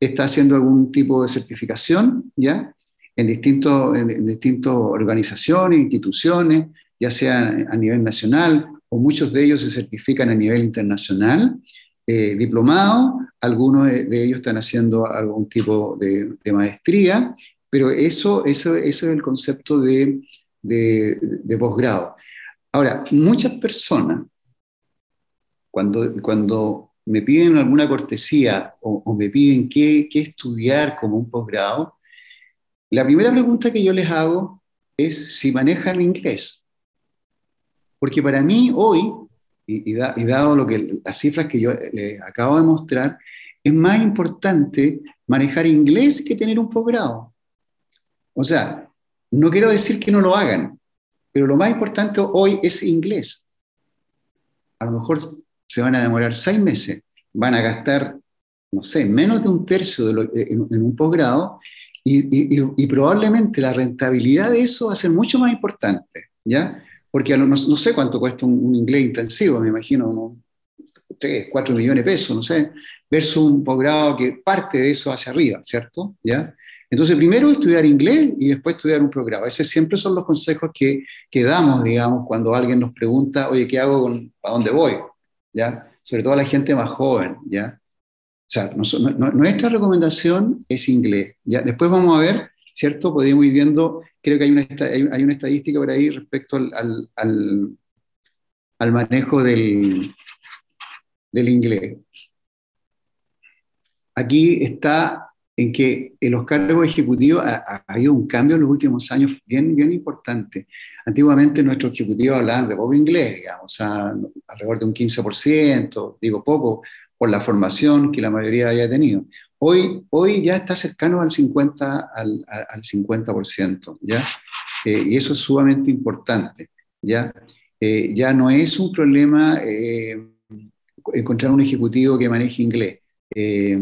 está haciendo algún tipo de certificación, ¿ya? En distintos, en, en distintas organizaciones, instituciones, ya sea a nivel nacional, o muchos de ellos se certifican a nivel internacional, eh, diplomados, algunos de, de ellos están haciendo algún tipo de, de maestría, pero eso, eso, eso es el concepto de, de, de posgrado. Ahora, muchas personas, cuando, cuando me piden alguna cortesía o, o me piden qué, qué estudiar como un posgrado, la primera pregunta que yo les hago es si manejan inglés. Porque para mí hoy, y, y, da, y dado lo que, las cifras que yo les acabo de mostrar, es más importante manejar inglés que tener un posgrado. O sea, no quiero decir que no lo hagan, pero lo más importante hoy es inglés. A lo mejor se van a demorar seis meses, van a gastar, no sé, menos de un tercio de lo, en, en un posgrado, y, y, y probablemente la rentabilidad de eso va a ser mucho más importante, ¿ya? Porque no, no sé cuánto cuesta un, un inglés intensivo, me imagino, unos tres, cuatro millones de pesos, no sé, versus un posgrado que parte de eso hacia arriba, ¿cierto? ¿Ya? Entonces, primero estudiar inglés y después estudiar un posgrado. Esos siempre son los consejos que, que damos, digamos, cuando alguien nos pregunta, oye, ¿qué hago con, a dónde voy? ¿Ya? Sobre todo a la gente más joven, ¿ya? O sea, no, no, nuestra recomendación es inglés, ¿ya? Después vamos a ver, ¿cierto? Podemos ir viendo, creo que hay una, hay una estadística por ahí respecto al, al, al, al manejo del, del inglés. Aquí está en que en los cargos ejecutivos ha, ha, habido un cambio en los últimos años bien, bien importante. Antiguamente nuestros ejecutivos hablaban de poco inglés, digamos, o sea, alrededor de un quince por ciento, digo poco, por la formación que la mayoría haya tenido. Hoy, hoy ya está cercano al cincuenta por ciento, al, al cincuenta por ciento, ¿ya? Eh, y eso es sumamente importante, ¿ya? Eh, ya no es un problema eh, encontrar un ejecutivo que maneje inglés. Eh,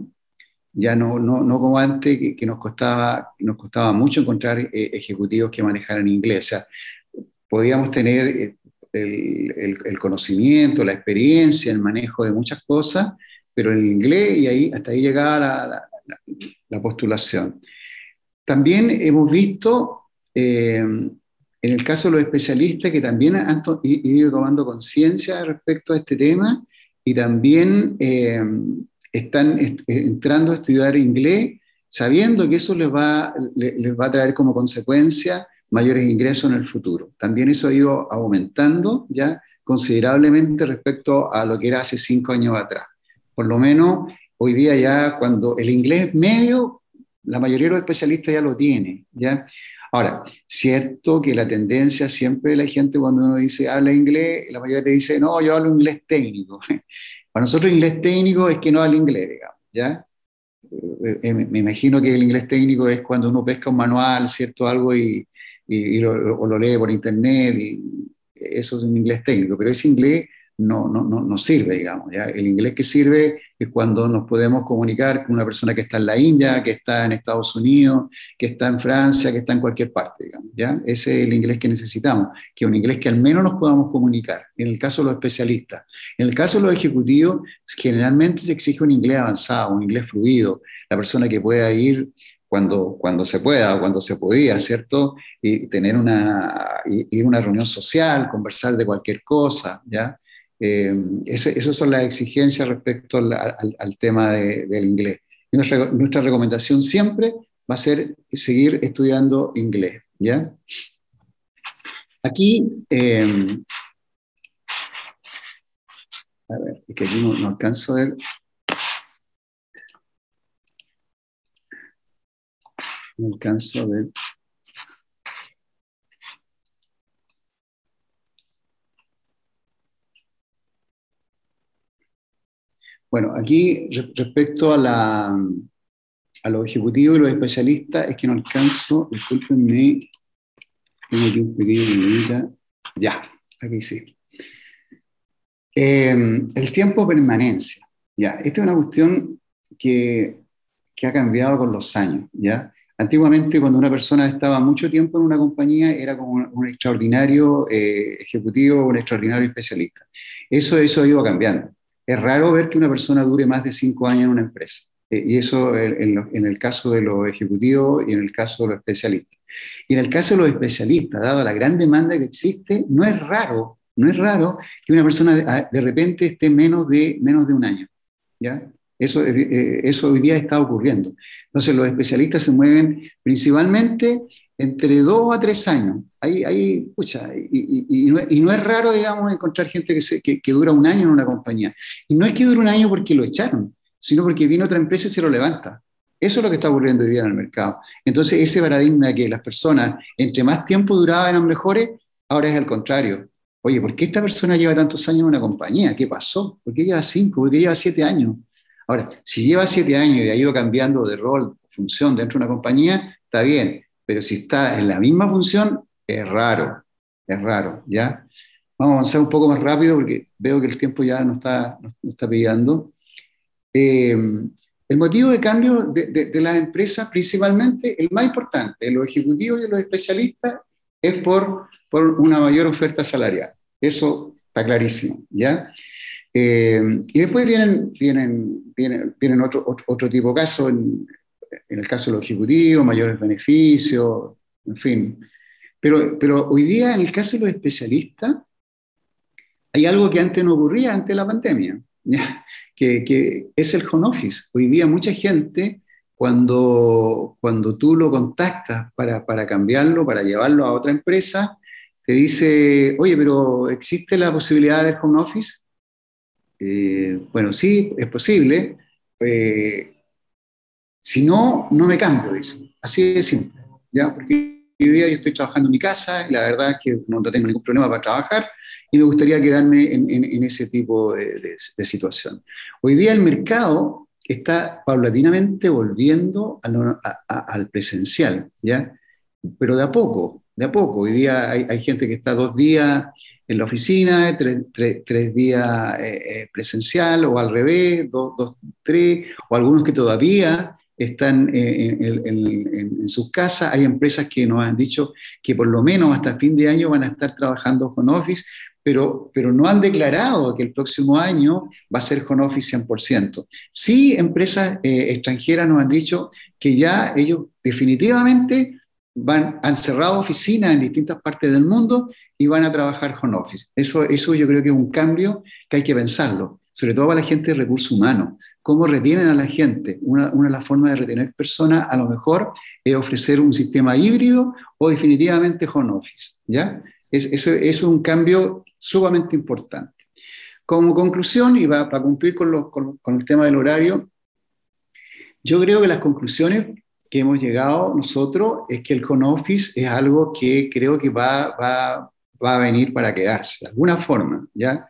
ya no, no, no como antes, que, que nos, costaba, nos costaba mucho encontrar eh, ejecutivos que manejaran inglés. O sea, podíamos tener eh, el, el, el, conocimiento, la experiencia, el manejo de muchas cosas, pero el inglés, y ahí, hasta ahí llegaba la, la, la, la postulación. También hemos visto, eh, en el caso de los especialistas, que también han to ido tomando conciencia respecto a este tema, y también eh, están entrando a estudiar inglés, sabiendo que eso les va, les va a traer como consecuencia mayores ingresos en el futuro. También eso ha ido aumentando ya considerablemente respecto a lo que era hace cinco años atrás. Por lo menos hoy día ya cuando el inglés medio, la mayoría de los especialistas ya lo tiene, ¿ya? Ahora, cierto que la tendencia siempre la gente cuando uno dice habla inglés, la mayoría te dice, no, yo hablo inglés técnico. Para nosotros inglés técnico es que no habla inglés, digamos, ¿ya? Eh, me imagino que el inglés técnico es cuando uno pesca un manual, ¿cierto? Algo y, y, y lo, o lo lee por internet, y eso es un inglés técnico, pero ese inglés no, no, no, no sirve, digamos, ¿ya? El inglés que sirve es cuando nos podemos comunicar con una persona que está en la India, que está en Estados Unidos, que está en Francia, que está en cualquier parte, digamos, ¿ya? Ese es el inglés que necesitamos, que es un inglés que al menos nos podamos comunicar, en el caso de los especialistas. En el caso de los ejecutivos, generalmente se exige un inglés avanzado, un inglés fluido, la persona que pueda ir cuando, cuando se pueda, cuando se podía, ¿cierto? Y tener una, ir a una reunión social, conversar de cualquier cosa, ¿ya? Eh, ese, esas son las exigencias respecto al, al, al tema de, del inglés. Y nuestra, nuestra recomendación siempre va a ser seguir estudiando inglés, ¿ya? Aquí, eh, a ver, es que aquí no, no alcanzo a ver. No alcanzo a ver. Bueno, aquí respecto a, la, a los ejecutivos y los especialistas, es que no alcanzo, discúlpenme, tengo aquí un pequeño problemita. Ya, aquí sí. Eh, el tiempo de permanencia. Ya, esta es una cuestión que, que ha cambiado con los años, ¿ya? Antiguamente, cuando una persona estaba mucho tiempo en una compañía, era como un, un extraordinario eh, ejecutivo, un extraordinario especialista. Eso, eso ha ido cambiando. Es raro ver que una persona dure más de cinco años en una empresa. Eh, y eso en, en lo- en el caso de los ejecutivos y en el caso de los especialistas. Y en el caso de los especialistas, dado la gran demanda que existe, no es raro, no es raro que una persona de, de repente esté menos de, menos de un año. ¿Ya? Eso, eh, eso hoy día está ocurriendo. Entonces los especialistas se mueven principalmente entre dos a tres años. Ahí, ahí, pucha, y, y, y, no, y, no es raro, digamos, encontrar gente que, se, que, que dura un año en una compañía. Y no es que dure un año porque lo echaron, sino porque viene otra empresa y se lo levanta. Eso es lo que está ocurriendo hoy día en el mercado. Entonces, ese paradigma de que las personas, entre más tiempo duraban, eran mejores, ahora es al contrario. Oye, ¿por qué esta persona lleva tantos años en una compañía? ¿Qué pasó? ¿Por qué lleva cinco? ¿Por qué lleva siete años? Ahora, si lleva siete años y ha ido cambiando de rol, función dentro de una compañía, está bien. Pero si está en la misma función, es raro. Es raro, ¿ya? Vamos a avanzar un poco más rápido porque veo que el tiempo ya nos está, nos, nos está pidiendo. Eh, el motivo de cambio de, de, de las empresas, principalmente, el más importante, los ejecutivos y los especialistas, es por, por una mayor oferta salarial. Eso está clarísimo, ¿ya? Eh, y después vienen, vienen, vienen, vienen otro, otro, otro tipo de casos, en, en el caso de los ejecutivos, mayores beneficios, en fin. Pero, pero hoy día, en el caso de los especialistas, hay algo que antes no ocurría, antes de la pandemia, ¿ya? Que, que es el home office. Hoy día mucha gente, cuando, cuando tú lo contactas para, para cambiarlo, para llevarlo a otra empresa, te dice, oye, pero ¿existe la posibilidad del home office? Eh, bueno, sí, es posible. Eh, si no, no me cambio, dice. Así de simple, ¿ya? Porque hoy día yo estoy trabajando en mi casa y la verdad es que no tengo ningún problema para trabajar y me gustaría quedarme en, en, en ese tipo de, de, de situación. Hoy día el mercado está paulatinamente volviendo a lo, a, a, al presencial, ¿ya? Pero de a poco, de a poco. Hoy día hay, hay gente que está dos días en la oficina, tres, tres, tres días eh, presencial o al revés, dos, dos, tres, o algunos que todavía están eh, en, en, en, en, sus casas. Hay empresas que nos han dicho que por lo menos hasta fin de año van a estar trabajando home office, pero, pero no han declarado que el próximo año va a ser home office cien por ciento. Sí, empresas eh, extranjeras nos han dicho que ya ellos definitivamente van, han cerrado oficinas en distintas partes del mundo y van a trabajar home office. Eso, eso yo creo que es un cambio que hay que pensarlo, sobre todo para la gente de recursos humanos. ¿Cómo retienen a la gente? Una, una de las formas de retener personas a lo mejor es ofrecer un sistema híbrido o definitivamente home office, ¿ya? Es, eso, eso es un cambio sumamente importante. Como conclusión, y para, para cumplir con, los, con, con el tema del horario, yo creo que las conclusiones que hemos llegado nosotros es que el home office es algo que creo que va, va, va a venir para quedarse, de alguna forma, ¿ya?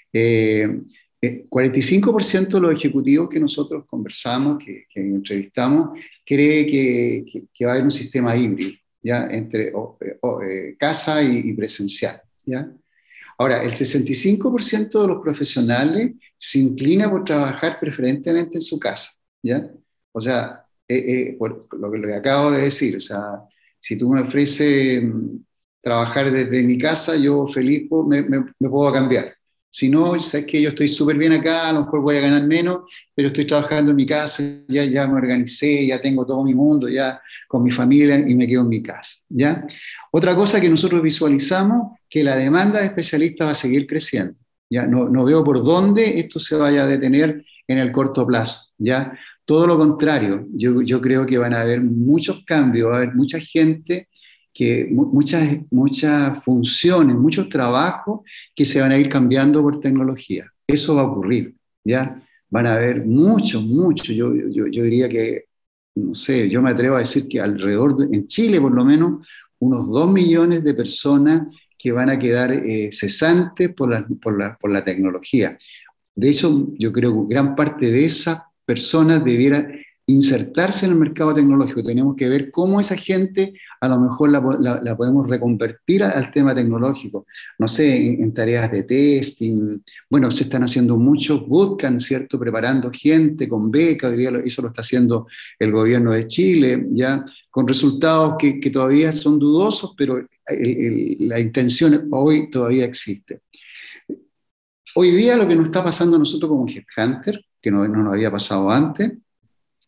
Eh, eh, cuarenta y cinco por ciento de los ejecutivos que nosotros conversamos, que, que entrevistamos, cree que, que, que va a haber un sistema híbrido, ¿ya? Entre o, o, eh, casa y, y presencial, ¿ya? Ahora, el sesenta y cinco por ciento de los profesionales se inclina por trabajar preferentemente en su casa, ¿ya? O sea, eh, eh, por lo que, lo que acabo de decir, o sea, si tú me ofreces mm, trabajar desde mi casa, yo feliz pues, me, me, me puedo cambiar. Si no, sabes que yo estoy súper bien acá, a lo mejor voy a ganar menos, pero estoy trabajando en mi casa, ya, ya me organicé, ya tengo todo mi mundo, ya con mi familia y me quedo en mi casa, ¿ya? Otra cosa que nosotros visualizamos, que la demanda de especialistas va a seguir creciendo, ¿ya? No, no veo por dónde esto se vaya a detener en el corto plazo, ¿ya? Todo lo contrario, yo, yo creo que van a haber muchos cambios, va a haber mucha gente que muchas, muchas funciones, muchos trabajos que se van a ir cambiando por tecnología. Eso va a ocurrir, ¿ya? Van a haber muchos, muchos, yo, yo, yo diría que, no sé, yo me atrevo a decir que alrededor, de, en Chile por lo menos, unos dos millones de personas que van a quedar eh, cesantes por la, por, la, por la tecnología. De hecho, yo creo que gran parte de esas personas debiera insertarse en el mercado tecnológico. Tenemos que ver cómo esa gente a lo mejor la, la, la podemos reconvertir al tema tecnológico. No sé, en, en tareas de testing. Bueno, se están haciendo muchos bootcamps, ¿cierto? Preparando gente con becas. Hoy día eso lo está haciendo el gobierno de Chile, ya con resultados que, que todavía son dudosos, pero el, el, la intención hoy todavía existe. Hoy día lo que nos está pasando a nosotros como Headhunter, que no, no nos había pasado antes,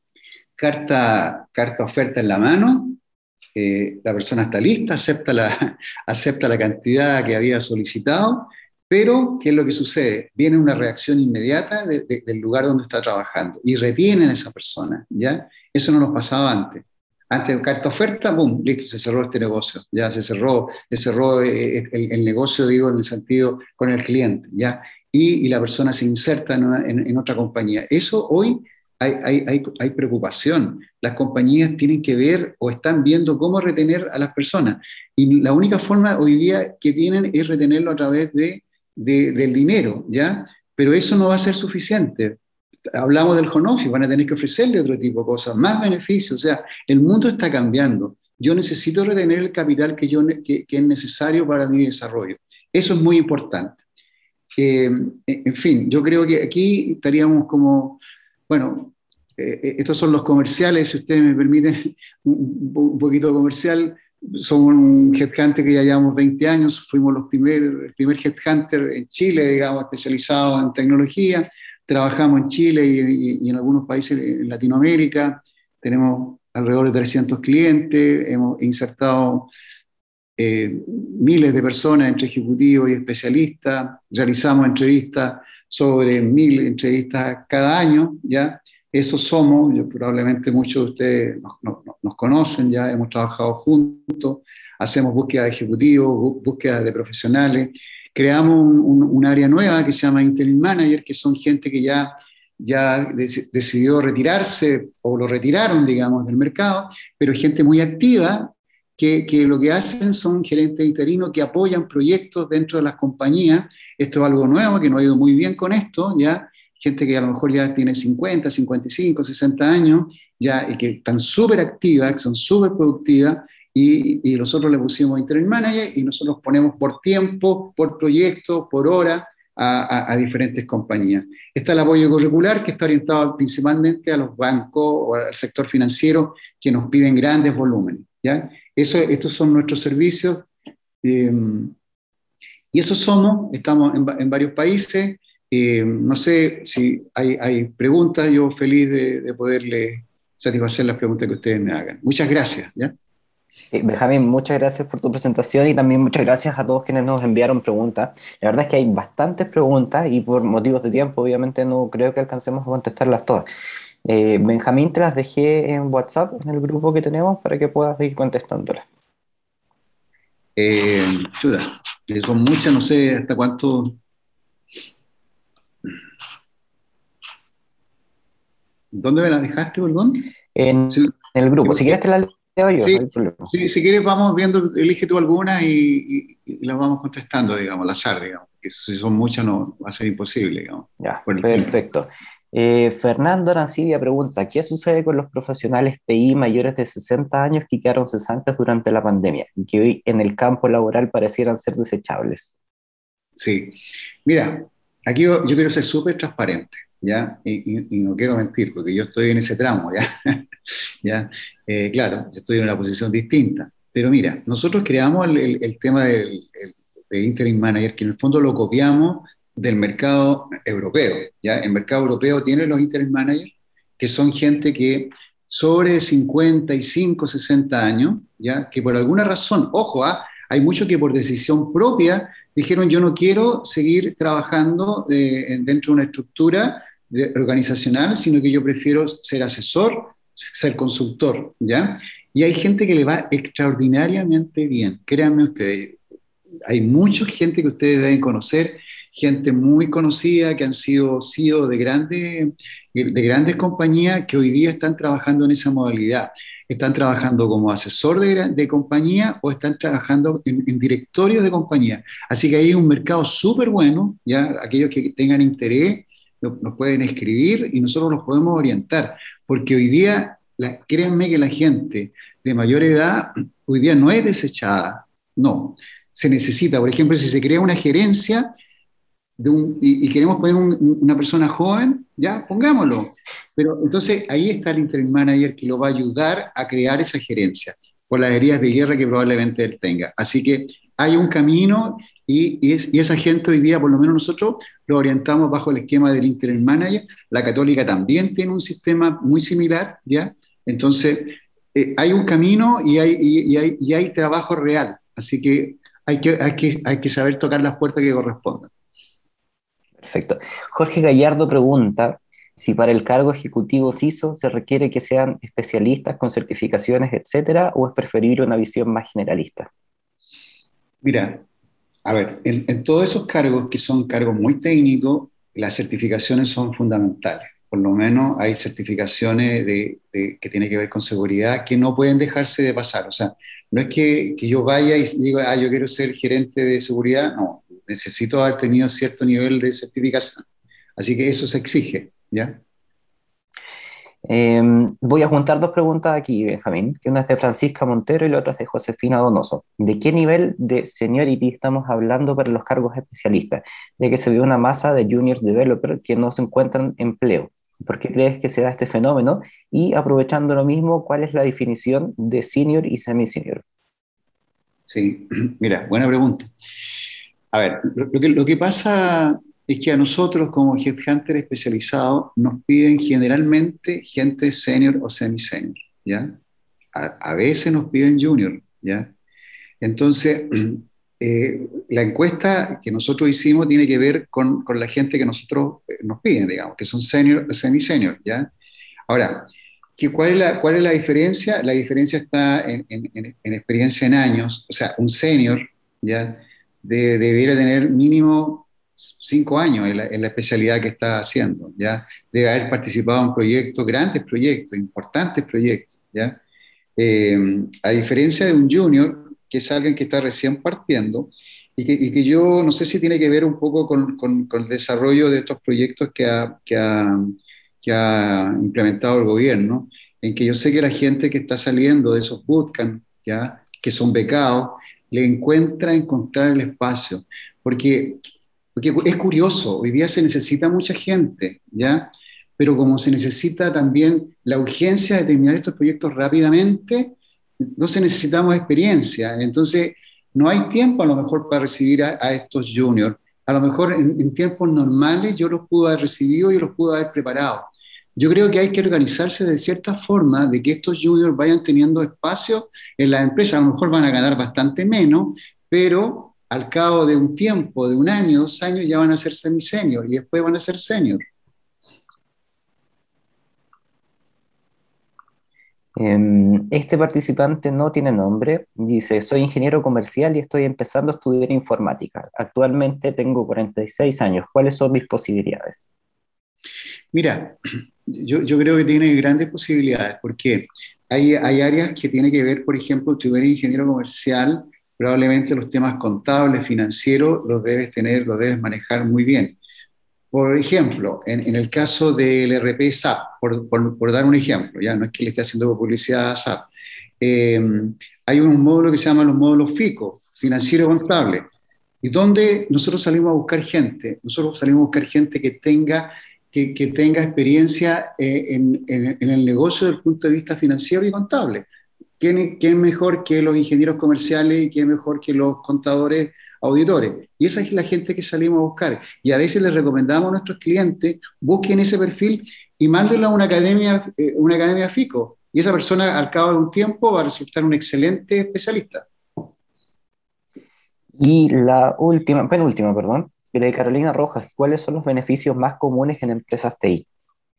carta, carta oferta en la mano, eh, la persona está lista, acepta la, acepta la cantidad que había solicitado, pero ¿qué es lo que sucede? Viene una reacción inmediata de, de, del lugar donde está trabajando y retienen a esa persona, ¿ya? Eso no nos pasaba antes. Antes de carta oferta, boom, listo, se cerró este negocio, ya se cerró, se cerró eh, el, el, negocio, digo, en el sentido con el cliente, ¿ya? Y, y la persona se inserta en, una, en, en otra compañía. Eso hoy hay, hay, hay, hay preocupación. Las compañías tienen que ver o están viendo cómo retener a las personas. Y la única forma hoy día que tienen es retenerlo a través de, de, del dinero, ¿ya? Pero eso no va a ser suficiente. Hablamos del home office, van a tener que ofrecerle otro tipo de cosas, más beneficios. O sea, el mundo está cambiando. Yo necesito retener el capital que, yo, que, que es necesario para mi desarrollo. Eso es muy importante. Eh, en fin, yo creo que aquí estaríamos como, bueno, eh, estos son los comerciales, si ustedes me permiten, un, un poquito comercial. Somos un headhunter que ya llevamos veinte años, fuimos los primer, el primer headhunter en Chile, digamos, especializado en tecnología. Trabajamos en Chile y, y, y en algunos países en Latinoamérica. Tenemos alrededor de trescientos clientes, hemos insertado Eh, miles de personas entre ejecutivos y especialistas, realizamos entrevistas, sobre mil entrevistas cada año, ¿ya? Eso somos, yo, probablemente muchos de ustedes nos, nos, nos conocen, ya hemos trabajado juntos, hacemos búsqueda de ejecutivos, búsqueda de profesionales, creamos un, un, un área nueva que se llama Interim Manager, que son gente que ya, ya de, decidió retirarse o lo retiraron, digamos, del mercado, pero gente muy activa, Que, que lo que hacen son gerentes interinos que apoyan proyectos dentro de las compañías. Esto es algo nuevo, que nos ha ido muy bien con esto, ya, gente que a lo mejor ya tiene cincuenta, cincuenta y cinco, sesenta años, ya, y que están súper activas, que son súper productivas, y, y nosotros le pusimos Interim Manager, y nosotros ponemos por tiempo, por proyecto, por hora, a, a, a diferentes compañías. Está el apoyo curricular, que está orientado principalmente a los bancos o al sector financiero, que nos piden grandes volúmenes, ¿ya? Eso, estos son nuestros servicios, eh, y eso somos, estamos en, en varios países. Eh, no sé si hay, hay preguntas, yo feliz de, de poderle satisfacer las preguntas que ustedes me hagan. Muchas gracias, ¿ya? Sí, Benjamín, muchas gracias por tu presentación y también muchas gracias a todos quienes nos enviaron preguntas. La verdad es que hay bastantes preguntas y por motivos de tiempo obviamente no creo que alcancemos a contestarlas todas. Eh, Benjamín, te las dejé en WhatsApp, en el grupo que tenemos, para que puedas ir contestándolas. Eh, chuta, que son muchas, no sé hasta cuánto. ¿Dónde me las dejaste, perdón? En, Sí, en el grupo. Si porque, quieres te las leo yo, sí, no hay problema. sí, si quieres vamos viendo, elige tú algunas y, y, y las vamos contestando, digamos, al azar, digamos, que si son muchas no va a ser imposible, digamos, Ya, por el tiempo. perfecto. Eh, Fernando Arancibia pregunta, ¿qué sucede con los profesionales T I mayores de sesenta años que quedaron cesantes durante la pandemia y que hoy en el campo laboral parecieran ser desechables? Sí, mira, aquí yo, yo quiero ser súper transparente, ¿ya? Y, y- y no quiero mentir, porque yo estoy en ese tramo, ¿ya? ¿Ya? Eh, claro, yo estoy en una posición distinta. Pero mira, nosotros creamos el, el- el tema del el- del Interim Manager, que en el fondo lo copiamos del mercado europeo, ¿ya? El mercado europeo tiene los Interim Managers, que son gente que sobre cincuenta y cinco, sesenta años, ¿ya? Que por alguna razón, ojo, ¿ah? Hay muchos que por decisión propia dijeron yo no quiero seguir trabajando eh, dentro de una estructura de- organizacional, sino que yo prefiero ser asesor, ser consultor, ¿ya? Y hay gente que le va extraordinariamente bien, créanme ustedes, hay mucha gente que ustedes deben conocer, gente muy conocida que han sido C E O de grandes, de grandes compañías que hoy día están trabajando en esa modalidad. Están trabajando como asesor de, gra- de compañía o están trabajando en, en directorios de compañía. Así que ahí hay un mercado súper bueno, ya aquellos que tengan interés lo- nos pueden escribir y nosotros los podemos orientar, porque hoy día, la- créanme que la gente de mayor edad hoy día no es desechada, no, se necesita. Por ejemplo, si se crea una gerencia de un, y, y queremos poner un- una persona joven, ya, pongámoslo. Pero entonces ahí está el interim manager que lo va a ayudar a crear esa gerencia, por las heridas de guerra que probablemente él tenga. Así que hay un camino y, y, es, y esa gente hoy día, por lo menos nosotros, lo orientamos bajo el esquema del interim manager. La Católica también tiene un sistema muy similar, ¿ya? Entonces, eh, hay un camino y hay, y, y hay, y hay trabajo real, así que hay que, hay que hay que saber tocar las puertas que correspondan. Perfecto. Jorge Gallardo pregunta si para el cargo ejecutivo C I S O se requiere que sean especialistas con certificaciones, etcétera, o es preferible una visión más generalista. Mira, a ver, en, en todos esos cargos que son cargos muy técnicos, las certificaciones son fundamentales. Por lo menos hay certificaciones de, de- que tienen que ver con seguridad que no pueden dejarse de pasar. O sea, no es que, que yo vaya y diga, ah, yo quiero ser gerente de seguridad. No, necesito haber tenido cierto nivel de certificación. Así que eso se exige, ¿ya? Eh, Voy a juntar dos preguntas aquí, Benjamín, que una es de Francisca Montero y la otra es de Josefina Donoso. ¿De qué nivel de seniority estamos hablando para los cargos especialistas? Ya que se ve una masa de junior developer que no se encuentran empleo. ¿Por qué crees que se da este fenómeno? Y aprovechando lo mismo, ¿cuál es la definición de senior y semi-senior? Sí, mira, buena pregunta. A ver, lo, lo que, lo que pasa es que a nosotros como headhunter especializados nos piden generalmente gente senior o semi-senior, ¿ya? A, a veces nos piden junior, ¿ya? Entonces, eh, la encuesta que nosotros hicimos tiene que ver con, con la gente que nosotros eh, nos piden, digamos, que son senior o semi-senior, ¿ya? Ahora, ¿qué, cuál, es la, ¿cuál es la diferencia? La diferencia está en, en, en- en experiencia en años, o sea, un senior, ¿ya? De- debiera tener mínimo cinco años en la, en la especialidad que está haciendo, ¿ya? Debe haber participado en proyectos, grandes proyectos, importantes proyectos, ¿ya? Eh, a diferencia de un junior, que es alguien que está recién partiendo, y que, y que yo no sé si tiene que ver un poco con, con- con el desarrollo de estos proyectos que ha, que ha, que ha implementado el gobierno, en que yo sé que la gente que está saliendo de esos bootcamps, ¿ya? Que son becados, le encuentra encontrar el espacio, porque, porque es curioso, hoy día se necesita mucha gente, ¿ya? Pero como se necesita también la urgencia de terminar estos proyectos rápidamente, entonces necesitamos experiencia. Entonces, no hay tiempo a lo mejor para recibir a, a estos juniors. A lo mejor en, en tiempos normales yo los pude haber recibido y los pude haber preparado. Yo creo que hay que organizarse de cierta forma de que estos juniors vayan teniendo espacio en las empresas. A lo mejor van a ganar bastante menos, pero al cabo de un tiempo, de un año, dos años, ya van a ser semi-senior y después van a ser senior. Em, Este participante no tiene nombre. Dice, soy ingeniero comercial y estoy empezando a estudiar informática. Actualmente tengo cuarenta y seis años. ¿Cuáles son mis posibilidades? Mira, yo, yo creo que tiene grandes posibilidades, porque hay, hay áreas que tienen que ver, por ejemplo, tú eres ingeniero comercial, probablemente los temas contables, financieros, los debes tener, los debes manejar muy bien. Por ejemplo, en, en el caso del R P SAP, por, por, por dar un ejemplo, ya no es que le esté haciendo publicidad a SAP, eh, hay un módulo que se llama los módulos FICO, financiero contable, y donde nosotros salimos a buscar gente, nosotros salimos a buscar gente que tenga, que, que tenga experiencia eh, en, en, en, el negocio desde el punto de vista financiero y contable. ¿Quién, quién mejor que los ingenieros comerciales y quién mejor que los contadores auditores? Y esa es la gente que salimos a buscar. Y a veces les recomendamos a nuestros clientes, busquen ese perfil y mándenlo a una academia, eh, una academia FICO. Y esa persona al cabo de un tiempo va a resultar un excelente especialista. Y la última, penúltima, perdón, de Carolina Rojas. ¿Cuáles son los beneficios más comunes en empresas T I?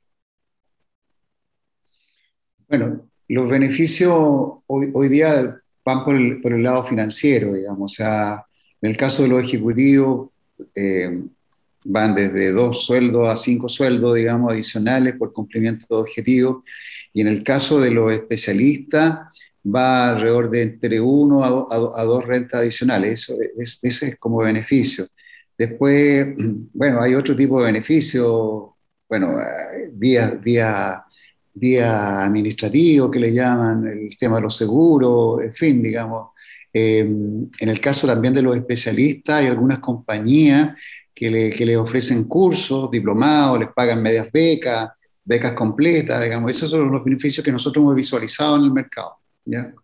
Bueno, los beneficios hoy, hoy día van por el, por el lado financiero, digamos. O sea, en el caso de los ejecutivos, eh, van desde dos sueldos a cinco sueldos, digamos, adicionales por cumplimiento de objetivos. Y en el caso de los especialistas, va alrededor de entre uno a, do- a do- a dos rentas adicionales. Eso es, ese es como beneficio. Después, bueno, hay otro tipo de beneficios, bueno, eh, vía, vía vía administrativo que le llaman, el tema de los seguros, en fin, digamos. Eh, en el caso también de los especialistas, hay algunas compañías que le, que le ofrecen cursos, diplomados, les pagan medias becas, becas completas, digamos. Esos son los beneficios que nosotros hemos visualizado en el mercado, ¿ya?